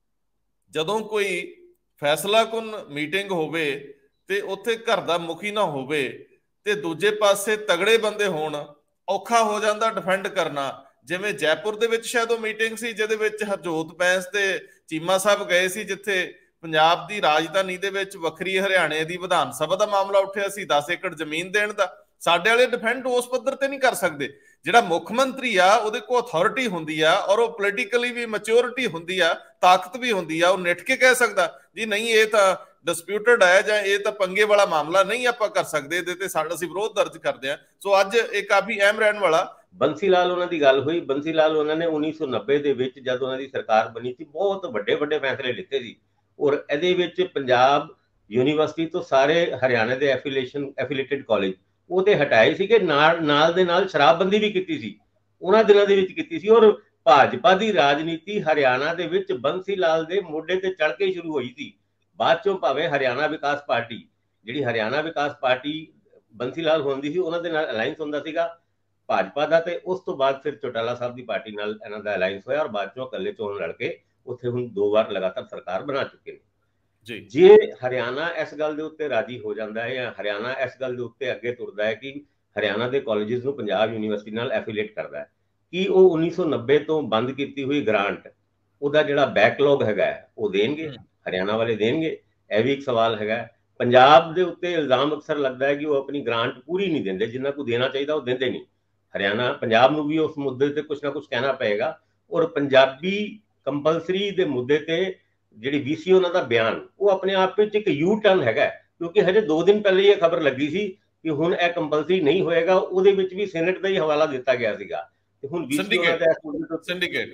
ਜਦੋਂ ਕੋਈ ਫੈਸਲਾ ਕੁਨ ਮੀਟਿੰਗ ਹੋਵੇ ਤੇ ਉੱਥੇ ਘਰ ਦਾ ਮੁਖੀ ਨਾ ਹੋਵੇ ਤੇ ਦੂਜੇ ਪਾਸੇ ਤਗੜੇ ਬੰਦੇ ਹੋਣ, ਔਖਾ ਹੋ ਜਾਂਦਾ ਡਿਫੈਂਡ ਕਰਨਾ। ਜਿਵੇਂ ਜੈਪੁਰ ਦੇ ਵਿੱਚ ਸ਼ਾਇਦ ਉਹ ਮੀਟਿੰਗ ਸੀ ਜਿਹਦੇ ਵਿੱਚ ਹਰਜੋਤ ਬੈਂਸ ਤੇ ਚੀਮਾ ਸਾਹਿਬ ਗਏ ਸੀ, ਜਿੱਥੇ ਪੰਜਾਬ ਦੀ ਰਾਜਧਾਨੀ ਦੇ ਵਿੱਚ ਵੱਖਰੀ ਹਰਿਆਣੇ ਦੀ ਵਿਧਾਨ ਸਭਾ ਦਾ ਮਾਮਲਾ ਉੱਠਿਆ ਸੀ, ਦਸ ਏਕੜ ਜ਼ਮੀਨ ਦੇਣ ਦਾ। ਸਾਡੇ ਵਾਲੇ ਡਿਫੈਂਡ ਉਸ ਪੱਧਰ ਤੇ ਨਹੀਂ ਕਰ ਸਕਦੇ। ਜਿਹੜਾ ਮੁੱਖ ਮੰਤਰੀ ਆ ਉਹਦੇ ਕੋਲ ਅਥਾਰਟੀ ਹੁੰਦੀ ਆ ਔਰ ਉਹ ਪੋਲੀਟੀਕਲੀ ਵੀ ਮੈਚੁਰਿਟੀ ਹੁੰਦੀ ਆ, ਤਾਕਤ ਵੀ ਹੁੰਦੀ ਆ। ਉਹ ਨਿੱਠ ਕੇ ਕਹਿ ਸਕਦਾ ਜੀ ਨਹੀਂ ਇਹ ਤਾਂ ਡਿਸਪਿਊਟਡ ਹੈ ਜਾਂ ਇਹ ਤਾਂ ਪੰਗੇ ਵਾਲਾ ਮਾਮਲਾ ਨਹੀਂ ਆਪਾਂ ਕਰ ਸਕਦੇ, ਇਹਦੇ ਤੇ ਸਾਡਾ ਅਸੀਂ ਵਿਰੋਧ ਦਰਜ ਕਰਦੇ ਹਾਂ। ਸੋ ਅੱਜ ਇਹ ਕਾਫੀ ਅਹਿਮ ਰਹਿਣ ਵਾਲਾ। ਬੰਸੀ ਲਾਲ ਉਹਨਾਂ ਦੀ ਗੱਲ ਹੋਈ। ਬੰਸੀ ਲਾਲ ਉਹਨਾਂ ਨੇ ਉੱਨੀ ਸੌ ਨੱਬੇ ਦੇ ਵਿੱਚ ਜਦ ਉਹਨਾਂ ਦੀ ਸਰਕਾਰ ਬਣੀ ਸੀ ਬਹੁਤ ਵੱਡੇ ਵੱਡੇ ਫੈਸਲੇ ਲਿੱਤੇ ਸੀ ਔਰ ਇਹਦੇ ਵਿੱਚ ਪੰਜਾਬ ਯੂਨੀਵਰਸਿਟੀ ਤੋਂ ਸਾਰੇ ਹਰਿਆਣਾ ਦੇ ਐਫੀਲੀਏਸ਼ਨ ਐਫੀਲੀਏਟਡ ਕਾਲਜ ਉਹ ਤੇ ਹਟਾਏ ਸੀ ਕਿ ਨਾਲ ਨਾਲ ਦੇ ਨਾਲ ਸ਼ਰਾਬਬੰਦੀ ਵੀ ਕੀਤੀ ਸੀ ਉਹਨਾਂ ਦਿਨਾਂ ਦੇ ਵਿੱਚ ਕੀਤੀ ਸੀ। ਔਰ ਭਾਜਪਾ ਦੀ ਰਾਜਨੀਤੀ ਹਰਿਆਣਾ ਦੇ ਵਿੱਚ ਬੰਸੀ ਲਾਲ ਦੇ ਮੋਢੇ ਤੇ ਚੜ ਕੇ ਸ਼ੁਰੂ ਹੋਈ ਸੀ। ਬਾਅਦ ਚੋਂ ਭਾਵੇਂ ਹਰਿਆਣਾ ਵਿਕਾਸ ਪਾਰਟੀ ਜਿਹੜੀ ਹਰਿਆਣਾ ਵਿਕਾਸ ਪਾਰਟੀ ਬੰਸੀ ਲਾਲ ਹੁੰਦੀ ਸੀ ਉਹਨਾਂ ਦੇ ਨਾਲ ਅਲਾਈਅੰਸ ਹੁੰਦਾ ਸੀਗਾ ਭਾਜਪਾ ਦਾ, ਤੇ ਉਸ ਤੋਂ ਬਾਅਦ ਫਿਰ ਚੌਟਾਲਾ ਸਾਹਿਬ ਦੀ ਪਾਰਟੀ ਨਾਲ ਇਹਨਾਂ ਦਾ ਅਲਾਈਅੰਸ ਹੋਇਆ ਔਰ ਬਾਅਦ ਚੋਂ ਇਕੱਲੇ ਚੋਣ ਲੜ ਕੇ ਉੱਥੇ ਹੁਣ ਦੋ ਵਾਰ ਲਗਾਤਾਰ ਸਰਕਾਰ ਬਣਾ ਚੁੱਕੇ ਨੇ ਜੀ। ਜੇ ਹਰਿਆਣਾ ਇਸ ਗੱਲ ਦੇ ਉੱਤੇ ਰਾਜੀ ਹੋ ਜਾਂਦਾ ਹੈ ਜਾਂ ਹਰਿਆਣਾ ਇਸ ਗੱਲ ਦੇ ਉੱਤੇ ਅੱਗੇ ਤੁਰਦਾ ਹੈ ਕਿ ਹਰਿਆਣਾ ਦੇ ਕਾਲਜਿਸ ਨੂੰ ਪੰਜਾਬ ਯੂਨੀਵਰਸਿਟੀ ਨਾਲ ਐਫੀਲੀਏਟ ਕਰਦਾ ਹੈ, ਕਿ ਉਹ ਉੱਨੀ ਸੌ ਨੱਬੇ ਤੋਂ ਬੰਦ ਕੀਤੀ ਹੋਈ ਗ੍ਰਾਂਟ ਉਹਦਾ ਜਿਹੜਾ ਬੈਕਲੌਗ ਹੈਗਾ ਉਹ ਦੇਣਗੇ, ਹਰਿਆਣਾ ਵਾਲੇ ਦੇਣਗੇ? ਇਹ ਵੀ ਇੱਕ ਸਵਾਲ ਹੈਗਾ। ਪੰਜਾਬ ਦੇ ਉੱਤੇ ਇਲਜ਼ਾਮ ਅਕਸਰ ਲੱਗਦਾ ਹੈ ਕਿ ਉਹ ਆਪਣੀ ਗ੍ਰਾਂਟ ਪੂਰੀ ਨਹੀਂ ਦਿੰਦੇ, ਜਿੰਨਾ ਕੁ ਦੇਣਾ ਚਾਹੀਦਾ ਉਹ ਦਿੰਦੇ ਨਹੀਂ। ਹਰਿਆਣਾ ਪੰਜਾਬ ਨੂੰ ਵੀ ਉਸ ਮੁੱਦੇ ਤੇ ਕੁਛ ਨਾ ਕੁਛ ਕਹਿਣਾ ਪਏਗਾ ਔਰ ਪੰਜਾਬੀ ਕੰਪਲਸਰੀ ਦੇ ਮੁੱਦੇ ਤੇ ਜਿਹੜੀ ਵੀਸੀ ਉਹਨਾਂ ਦਾ ਬਿਆਨ ਉਹ ਆਪਣੇ ਆਪ ਵਿੱਚ ਇੱਕ ਯੂ ਟਰਨ ਹੈਗਾ, ਕਿਉਂਕਿ ਹਜੇ ਦੋ ਦਿਨ ਪਹਿਲੇ ਇਹ ਖਬਰ ਲੱਗੀ ਸੀ ਕਿ ਹੁਣ ਇਹ ਕੰਪਲਸਰੀ ਨਹੀਂ ਹੋਏਗਾ। ਉਹਦੇ ਵਿੱਚ ਵੀ ਸੈਨੇਟ ਦਾ ਹੀ ਹਵਾਲਾ ਦਿੱਤਾ ਗਿਆ ਸੀਗਾ ਤੇ ਹੁਣ ਵੀਸੀ ਉਹਨਾਂ ਦਾ ਸਿੰਡੀਕੇਟ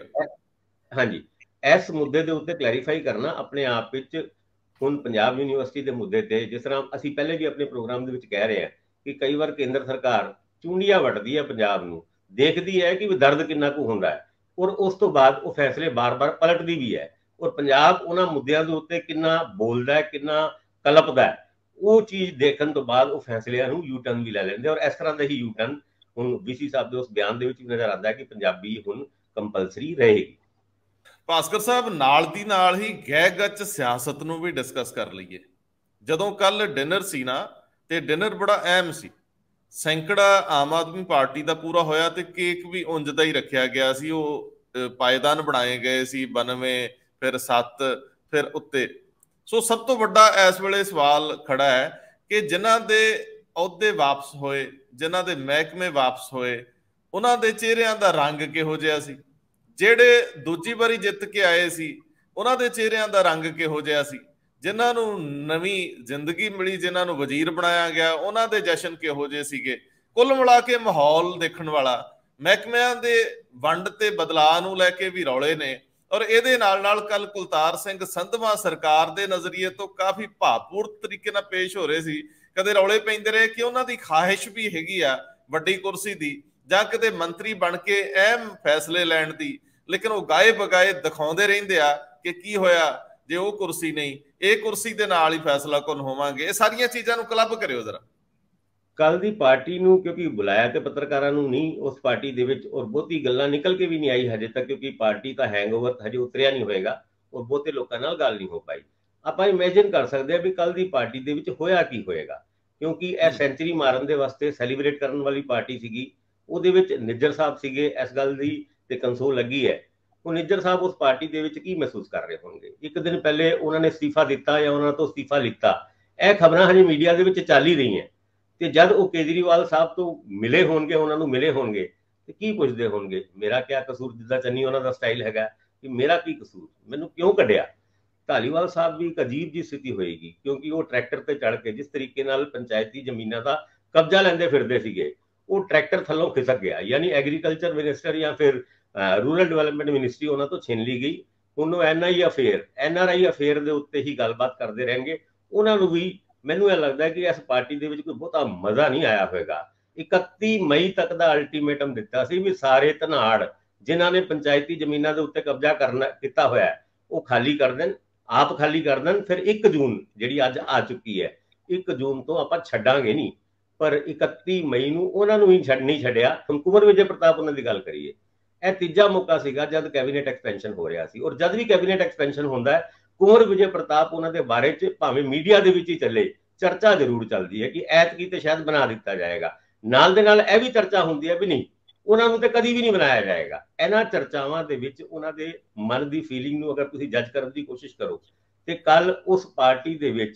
ਹਾਂਜੀ ਇਸ ਮੁੱਦੇ ਦੇ ਉੱਤੇ ਕਲੈਰੀਫਾਈ ਕਰਨਾ ਆਪਣੇ ਆਪ ਵਿੱਚ ਹੁਣ ਪੰਜਾਬ ਯੂਨੀਵਰਸਿਟੀ ਦੇ ਮੁੱਦੇ ਤੇ, ਜਿਸ ਤਰ੍ਹਾਂ ਅਸੀਂ ਪਹਿਲੇ ਵੀ ਆਪਣੇ ਪ੍ਰੋਗਰਾਮ ਦੇ ਵਿੱਚ ਕਹਿ ਰਹੇ ਹਾਂ ਕਿ ਕਈ ਵਾਰ ਕੇਂਦਰ ਸਰਕਾਰ ਚੂੰਡੀਆਂ ਵੱਟਦੀ ਹੈ ਪੰਜਾਬ ਨੂੰ, ਦੇਖਦੀ ਹੈ ਕਿ ਦਰਦ ਕਿੰਨਾ ਕੁ ਹੁੰਦਾ ਹੈ ਔਰ ਉਸ ਤੋਂ ਬਾਅਦ ਉਹ ਫੈਸਲੇ ਬਾਰ-ਬਾਰ ਪਲਟਦੀ ਵੀ ਹੈ ਔਰ ਪੰਜਾਬ ਉਹਨਾਂ ਮੁੱਦਿਆਂ ਦੇ ਉੱਤੇ ਕਿੰਨਾ ਬੋਲਦਾ ਹੈ, ਕਿੰਨਾ ਕਲਪਦਾ ਹੈ, ਉਹ ਚੀਜ਼ ਦੇਖਣ ਤੋਂ ਬਾਅਦ ਉਹ ਫੈਸਲਿਆਂ ਨੂੰ ਯੂ ਟਰਨ ਵੀ ਲੈ ਲੈਂਦੇ ਔਰ ਇਸ ਤਰ੍ਹਾਂ ਦਾ ਹੀ ਯੂ ਟਰਨ ਹੁਣ ਵੀਸੀ ਸਾਹਿਬ ਦੇ ਉਸ ਬਿਆਨ ਦੇ ਵਿੱਚ ਵੀ ਨਜ਼ਰ ਆਉਂਦਾ ਹੈ ਕਿ ਪੰਜਾਬੀ ਹੁਣ ਕੰਪਲਸਰੀ ਰਹੇਗੀ। ਭਾਸਕਰ ਸਾਹਿਬ ਨਾਲ ਦੀ ਨਾਲ ਹੀ ਗਹਿ ਗੱਚ ਸਿਆਸਤ ਨੂੰ ਵੀ ਡਿਸਕਸ ਕਰ ਲਈਏ। ਜਦੋਂ ਕੱਲ ਡਿਨਰ ਸੀ ਨਾ ਤੇ ਡਿਨਰ ਬੜਾ ਅਹਿਮ ਸੀ, ਸੈਂਕੜਾ ਆਮ ਆਦਮੀ ਪਾਰਟੀ ਦਾ ਪੂਰਾ ਹੋਇਆ ਤੇ ਕੇਕ ਵੀ ਉਂਝ ਦਾ ਹੀ ਰੱਖਿਆ ਗਿਆ ਸੀ। ਉਹ ਪਾਏਦਾਨ ਬਣਾਏ ਗਏ ਸੀ ਬਾਨਵੇਂ, ਫਿਰ ਸੱਤ, ਫਿਰ ਉੱਤੇ। ਸੋ ਸਭ ਤੋਂ ਵੱਡਾ ਇਸ ਵੇਲੇ ਸਵਾਲ ਖੜਾ ਹੈ ਕਿ ਜਿਨ੍ਹਾਂ ਦੇ ਅਹੁਦੇ ਵਾਪਸ ਹੋਏ, ਜਿਨ੍ਹਾਂ ਦੇ ਮਹਿਕਮੇ ਵਾਪਸ ਹੋਏ, ਉਹਨਾਂ ਦੇ ਚਿਹਰਿਆਂ ਦਾ ਰੰਗ ਕਿਹੋ ਜਿਹਾ ਸੀ? ਜਿਹੜੇ ਦੂਜੀ ਵਾਰੀ ਜਿੱਤ ਕੇ ਆਏ ਸੀ ਉਹਨਾਂ ਦੇ ਚਿਹਰਿਆਂ ਦਾ ਰੰਗ ਕਿਹੋ ਜਿਹਾ ਸੀ? ਜਿਨ੍ਹਾਂ ਨੂੰ ਨਵੀਂ ਜ਼ਿੰਦਗੀ ਮਿਲੀ, ਜਿਨ੍ਹਾਂ ਨੂੰ ਵਜ਼ੀਰ ਬਣਾਇਆ ਗਿਆ, ਉਹਨਾਂ ਦੇ ਜਸ਼ਨ ਕਿਹੋ ਜਿਹੇ ਸੀਗੇ? ਕੁੱਲ ਮਿਲਾ ਕੇ ਮਾਹੌਲ ਦੇਖਣ ਵਾਲਾ, ਮਹਿਕਮਿਆਂ ਦੇ ਵੰਡ ਤੇ ਬਦਲਾਅ ਨੂੰ ਲੈ ਕੇ ਵੀ ਰੌਲੇ ਨੇ ਔਰ ਇਹਦੇ ਨਾਲ ਨਾਲ ਕੱਲ ਕੁਲਤਾਰ ਸਿੰਘ ਸੰਧਵਾਂ ਸਰਕਾਰ ਦੇ ਨਜ਼ਰੀਏ ਤੋਂ ਕਾਫੀ ਭਾਵਪੂਰਤ ਤਰੀਕੇ ਨਾਲ ਪੇਸ਼ ਹੋ ਰਹੇ ਸੀ। ਕਦੇ ਰੌਲੇ ਪੈਂਦੇ ਰਹੇ ਕਿ ਉਹਨਾਂ ਦੀ ਖਾਹਿਸ਼ ਵੀ ਹੈਗੀ ਆ ਵੱਡੀ ਕੁਰਸੀ ਦੀ ਜਾਂ ਕਿਤੇ ਮੰਤਰੀ ਬਣ ਕੇ ਅਹਿਮ ਫੈਸਲੇ ਲੈਣ ਦੀ, ਲੇਕਿਨ ਉਹ ਗਾਏ ਬਗਾਏ ਦਿਖਾਉਂਦੇ ਰਹਿੰਦੇ ਆ ਕਿ ਕੀ ਹੋਇਆ ਜੇ ਉਹ ਕੁਰਸੀ ਨਹੀਂ, ਇਹ ਕੁਰਸੀ ਦੇ ਨਾਲ ਹੀ ਫੈਸਲਾ ਕੁਨ ਹੋਵਾਂਗੇ। ਇਹ ਸਾਰੀਆਂ ਚੀਜ਼ਾਂ ਨੂੰ ਕਲੱਬ ਕਰਿਓ ਜ਼ਰਾ। ਕੱਲ ਦੀ ਪਾਰਟੀ ਨੂੰ ਕਿਉਂਕਿ ਬੁਲਾਇਆ ਤੇ ਪੱਤਰਕਾਰਾਂ ਨੂੰ ਨਹੀਂ, ਉਸ ਪਾਰਟੀ ਦੇ ਵਿੱਚ ਔਰ ਬਹੁਤੀ ਗੱਲਾਂ ਨਿਕਲ ਕੇ ਵੀ ਨਹੀਂ ਆਈ ਹਜੇ ਤੱਕ, ਕਿਉਂਕਿ ਪਾਰਟੀ ਦਾ ਹੈਂਗਓਵਰ ਹਜੇ ਉਤਰਿਆ ਨਹੀਂ ਹੋਏਗਾ ਔਰ ਬਹੁਤੇ ਲੋਕਾਂ ਨਾਲ ਗੱਲ ਨਹੀਂ ਹੋ ਪਾਈ। ਆਪਾਂ ਇਮੇਜਿਨ ਕਰ ਸਕਦੇ ਹਾਂ ਵੀ ਕੱਲ ਦੀ ਪਾਰਟੀ ਦੇ ਵਿੱਚ ਹੋਇਆ ਕੀ ਹੋਏਗਾ, ਕਿਉਂਕਿ ਇਹ ਸੈਂਚੁਰੀ ਮਾਰਨ ਦੇ ਵਾਸਤੇ ਸੈਲੀਬ੍ਰੇਟ ਕਰਨ ਵਾਲੀ ਪਾਰਟੀ ਸੀਗੀ। ਉਹਦੇ ਵਿੱਚ ਨਿੱਜਰ ਸਾਹਿਬ ਸੀਗੇ, ਇਸ ਗੱਲ ਦੀ ਤੇ ਕੰਸੋਲ ਲੱਗੀ ਹੈ। ਉਹ ਨਿੱਜਰ ਸਾਹਿਬ ਉਸ ਪਾਰਟੀ ਦੇ ਵਿੱਚ ਕੀ ਮਹਿਸੂਸ ਕਰ ਰਹੇ ਹੋਣਗੇ? ਇੱਕ ਦਿਨ ਪਹਿਲੇ ਉਹਨਾਂ ਨੇ ਅਸਤੀਫਾ ਦਿੱਤਾ ਜਾਂ ਉਹਨਾਂ ਤੋਂ ਅਸਤੀਫਾ ਲਿੱਤਾ, ਇਹ ਖਬਰਾਂ ਹਜੇ ਮੀਡੀਆ ਦੇ ਵਿੱਚ ਚੱਲ ਹੀ ਰਹੀਆਂ ਤੇ ਜਦ ਉਹ ਕੇਜਰੀਵਾਲ ਸਾਹਿਬ ਤੋਂ ਮਿਲੇ ਹੋਣਗੇ, ਉਹਨਾਂ ਨੂੰ ਮਿਲੇ ਹੋਣਗੇ ਤੇ ਕੀ ਪੁੱਛਦੇ ਹੋਣਗੇ, ਮੇਰਾ ਕਿਆ ਕਸੂਰ? ਜਿੱਦਾਂ ਚੰਨੀ ਉਹਨਾਂ ਦਾ ਸਟਾਈਲ ਹੈਗਾ ਕਿ ਮੇਰਾ ਕੀ ਕਸੂਰ, ਮੈਨੂੰ ਕਿਉਂ ਕੱਢਿਆ? ਧਾਲੀਵਾਲ ਸਾਹਿਬ ਵੀ ਇੱਕ ਅਜੀਬ ਜੀ ਸਥਿਤੀ ਹੋਏਗੀ, ਕਿਉਂਕਿ ਉਹ ਟਰੈਕਟਰ ਤੇ ਚੜ ਕੇ ਜਿਸ ਤਰੀਕੇ ਨਾਲ ਪੰਚਾਇਤੀ ਜ਼ਮੀਨਾਂ ਦਾ ਕਬਜ਼ਾ ਲੈਂਦੇ ਫਿਰਦੇ ਸੀਗੇ, ਉਹ ਟਰੈਕਟਰ ਥੱਲੋਂ ਖਿਸਕ ਗਿਆ, ਯਾਨੀ ਐਗਰੀਕਲਚਰ ਮਿਨਿਸਟਰ ਜਾਂ ਫਿਰ ਰੂਰਲ ਡਿਵੈਲਪਮੈਂਟ ਮਿਨਿਸਟਰੀ ਉਹਨਾਂ ਤੋਂ ਛਿਨ ਲਈ ਗਈ। ਹੁਣ ਉਹ N I affair N R I affair ਦੇ ਉੱਤੇ ਹੀ ਗੱਲਬਾਤ ਕਰਦੇ ਰਹਿਣਗੇ। ਉਹਨਾਂ ਨੂੰ ਵੀ ਮੈਨੂੰ ਇਹ ਲੱਗਦਾ ਕਿ ਇਸ ਪਾਰਟੀ ਦੇ ਵਿੱਚ ਕੋਈ ਬਹੁਤਾ ਮਜ਼ਾ ਨਹੀਂ ਆਇਆ ਹੋਵੇਗਾ। ਇਕੱਤੀ ਮਈ ਤੱਕ ਦਾ ਅਲਟੀਮੇਟਮ ਦਿੱਤਾ ਸੀ ਵੀ ਸਾਰੇ ਧਨਾੜ ਜਿਨ੍ਹਾਂ ਨੇ ਪੰਚਾਇਤੀ ਜ਼ਮੀਨਾਂ ਦੇ ਉੱਤੇ ਕਬਜ਼ਾ ਕਰਨਾ ਕੀਤਾ ਹੋਇਆ ਉਹ ਖਾਲੀ ਕਰ ਦੇਣ, ਆਪ ਖਾਲੀ ਕਰ ਦੇਣ। ਫਿਰ ਇੱਕ ਜੂਨ ਜਿਹੜੀ ਅੱਜ ਆ ਚੁੱਕੀ ਹੈ, ਇੱਕ ਜੂਨ ਤੋਂ ਆਪਾਂ ਛੱਡਾਂਗੇ ਨਹੀਂ, ਪਰ ਇਕੱਤੀ ਮਈ ਨੂੰ ਉਹਨਾਂ ਨੂੰ ਹੀ ਛੱਡ ਨਹੀਂ ਛੱਡਿਆ। ਹੁਣ ਕੁੰਵਰ ਵਿਜੇ ਪ੍ਰਤਾਪ ਉਹਨਾਂ ਦੀ ਗੱਲ ਕਰੀਏ, ਇਹ ਤੀਜਾ ਮੌਕਾ ਸੀਗਾ ਜਦ ਕੈਬਨਿਟ ਐਕਸਪੈਂਸ਼ਨ ਹੋ ਰਿਹਾ ਸੀ ਔਰ ਜਦ ਵੀ ਕੈਬਨਿਟ ਐਕਸਪੈਂਸ਼ਨ ਹੁੰਦਾ ਹੈ ਕੁੰਵਰ ਵਿਜੇ ਪ੍ਰਤਾਪ ਉਹਨਾਂ ਦੇ ਬਾਰੇ ਚ ਭਾਵੇਂ ਮੀਡੀਆ ਦੇ ਵਿੱਚ ਹੀ ਚੱਲੇ, ਚਰਚਾ ਜ਼ਰੂਰ ਚੱਲਦੀ ਹੈ ਕਿ ਐਤਕੀ ਤੇ ਸ਼ਾਇਦ ਬਣਾ ਦਿੱਤਾ ਜਾਏਗਾ। ਨਾਲ ਦੇ ਨਾਲ ਇਹ ਵੀ ਚਰਚਾ ਹੁੰਦੀ ਹੈ ਵੀ ਨਹੀਂ, ਉਹਨਾਂ ਨੂੰ ਤੇ ਕਦੀ ਵੀ ਨਹੀਂ ਬਣਾਇਆ ਜਾਏਗਾ। ਇਹਨਾਂ ਚਰਚਾਵਾਂ ਦੇ ਵਿੱਚ ਉਹਨਾਂ ਦੇ ਮਨ ਦੀ ਫੀਲਿੰਗ ਨੂੰ ਅਗਰ ਤੁਸੀਂ ਜੱਜ ਕਰਨ ਦੀ ਕੋਸ਼ਿਸ਼ ਕਰੋ ਤੇ ਕੱਲ ਉਸ ਪਾਰਟੀ ਦੇ ਵਿੱਚ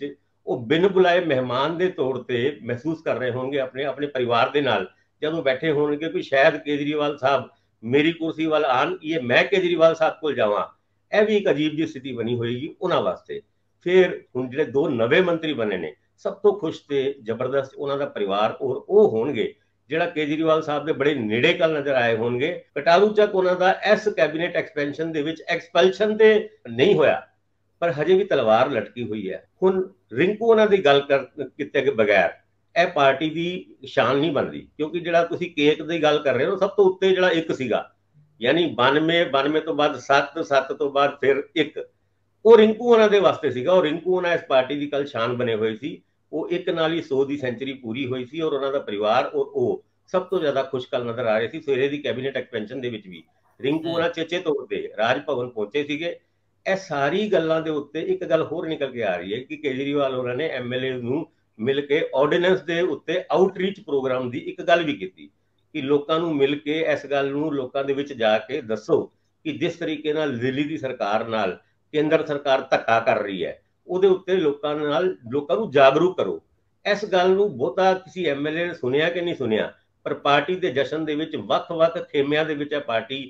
ਉਹ ਬਿਨ ਬੁਲਾਏ ਮਹਿਮਾਨ ਦੇ ਤੌਰ ਤੇ ਮਹਿਸੂਸ ਕਰ ਰਹੇ ਹੋਣਗੇ ਆਪਣੇ ਆਪਣੇ ਪਰਿਵਾਰ ਦੇ ਨਾਲ ਜਦੋਂ ਬੈਠੇ ਹੋਣਗੇ ਕਿ ਸ਼ਾਇਦ ਕੇਜਰੀਵਾਲ ਸਾਹਿਬ ਮੇਰੀ ਕੁਰਸੀ ਵੱਲ ਆਣ, ਇਹ ਮੈਂ ਕੇਜਰੀਵਾਲ ਸਾਹਿਬ ਕੋਲ ਜਾਵਾਂ। ਇਹ ਵੀ ਇੱਕ ਅਜੀਬ ਜਿਹੀ ਸਥਿਤੀ ਬਣੀ ਹੋਏਗੀ ਉਹਨਾਂ ਵਾਸਤੇ। ਫਿਰ ਹੁਣ ਜਿਹੜੇ ਦੋ ਨਵੇਂ ਮੰਤਰੀ ਬਣੇ ਨੇ, ਸਭ ਤੋਂ ਖੁਸ਼ ਤੇ ਜ਼ਬਰਦਸਤ ਉਹਨਾਂ ਦਾ ਪਰਿਵਾਰ ਔਰ ਉਹ ਹੋਣਗੇ ਜਿਹੜਾ ਕੇਜਰੀਵਾਲ ਸਾਹਿਬ ਦੇ ਬੜੇ ਨੇੜੇ ਕੱਲ ਨਜ਼ਰ ਆਏ ਹੋਣਗੇ। ਕਟਾਰੂ ਚੱਕ ਉਹਨਾਂ ਦਾ ਇਸ ਕੈਬਨਿਟ ਐਕਸਪੈਂਸ਼ਨ ਦੇ ਵਿੱਚ ਐਕਸਪਲਸ਼ਨ ਤੇ ਨਹੀਂ ਹੋਇਆ, ਪਰ ਹਜੇ ਵੀ ਤਲਵਾਰ ਲਟਕੀ ਹੋਈ ਹੈ। ਹੁਣ ਰਿੰਕੂ ਉਹਨਾਂ ਦੀ ਗੱਲ ਕਰ ਕੀਤੇ ਬਗੈਰ ਇਹ ਪਾਰਟੀ ਦੀ ਸ਼ਾਨ ਨਹੀਂ ਬਣਦੀ, ਕਿਉਂਕਿ ਜਿਹੜਾ ਤੁਸੀਂ ਕੇਕ ਦੀ ਗੱਲ ਕਰ ਰਹੇ ਹੋ ਸਭ ਤੋਂ ਉੱਤੇ ਜਿਹੜਾ ਇੱਕ ਸੀਗਾ, ਯਾਨੀ ਬਾਨਵੇਂ ਬਾਨਵੇਂ ਤੋਂ ਬਾਅਦ ਸੱਤ ਸੱਤ ਤੋਂ ਬਾਅਦ ਫਿਰ ਇੱਕ, ਉਹ ਰਿੰਕੂ ਉਹਨਾਂ ਦੇ ਵਾਸਤੇ ਸੀਗਾ। ਉਹ ਰਿੰਕੂ ਉਹਨਾਂ ਇਸ ਪਾਰਟੀ ਦੀ ਕੱਲ ਸ਼ਾਨ ਬਣੇ ਹੋਏ ਸੀ। ਉਹ ਇੱਕ ਨਾਲ ਹੀ ਸੌ ਦੀ ਸੈਂਚੁਰੀ ਪੂਰੀ ਹੋਈ ਸੀ ਔਰ ਉਹਨਾਂ ਦਾ ਪਰਿਵਾਰ ਔਰ ਉਹ ਸਭ ਤੋਂ ਜ਼ਿਆਦਾ ਖੁਸ਼ਕਲ ਨਜ਼ਰ ਆ ਰਹੇ ਸੀ। ਸਵੇਰੇ ਦੀ ਕੈਬਨਿਟ ਐਕਸਪੈਂਸ਼ਨ ਦੇ ਵਿੱਚ ਵੀ ਰਿੰਕੂ ਉਹਨਾਂ ਚੇਚੇ ਤੌਰ ਤੇ ਰਾਜ ਭਵਨ ਪਹੁੰਚੇ ਸੀਗੇ। ਇਹ ਸਾਰੀ ਗੱਲਾਂ ਦੇ ਉੱਤੇ ਇੱਕ ਗੱਲ ਹੋਰ ਨਿਕਲ ਕੇ ਆ ਰਹੀ ਹੈ ਕਿ ਕੇਜਰੀਵਾਲ ਉਹਨਾਂ ਨੇ ਐਮਐਲਏ ਨੂੰ ਮਿਲ ਕੇ ਆਰਡੀਨੈਂਸ ਦੇ ਉੱਤੇ ਆਊਟਰੀਚ ਪ੍ਰੋਗਰਾਮ ਦੀ ਇੱਕ ਗੱਲ ਵੀ ਕੀਤੀ ਕਿ ਲੋਕਾਂ ਨੂੰ ਮਿਲ ਕੇ ਇਸ ਗੱਲ ਨੂੰ ਲੋਕਾਂ ਦੇ ਵਿੱਚ ਜਾ ਕੇ ਦੱਸੋ ਕਿ ਜਿਸ ਤਰੀਕੇ ਨਾਲ ਦਿੱਲੀ ਦੀ ਸਰਕਾਰ ਨਾਲ ਕੇਂਦਰ ਸਰਕਾਰ ਧੱਕਾ ਕਰ ਰਹੀ ਹੈ ਉਹਦੇ ਉੱਤੇ ਲੋਕਾਂ ਨਾਲ ਲੋਕਾਂ ਨੂੰ ਜਾਗਰੂਕ ਕਰੋ। ਇਸ ਗੱਲ ਨੂੰ ਬਹੁਤਾ ਕਿਸੇ ਐਮਐਲਏ ਨੇ ਸੁਣਿਆ ਕਿ ਨਹੀਂ ਸੁਣਿਆ, ਪਰ ਪਾਰਟੀ ਦੇ ਜਸ਼ਨ ਦੇ ਵਿੱਚ ਵੱਖ-ਵੱਖ ਖੇਮਿਆਂ ਦੇ ਵਿੱਚ ਇਹ ਪਾਰਟੀ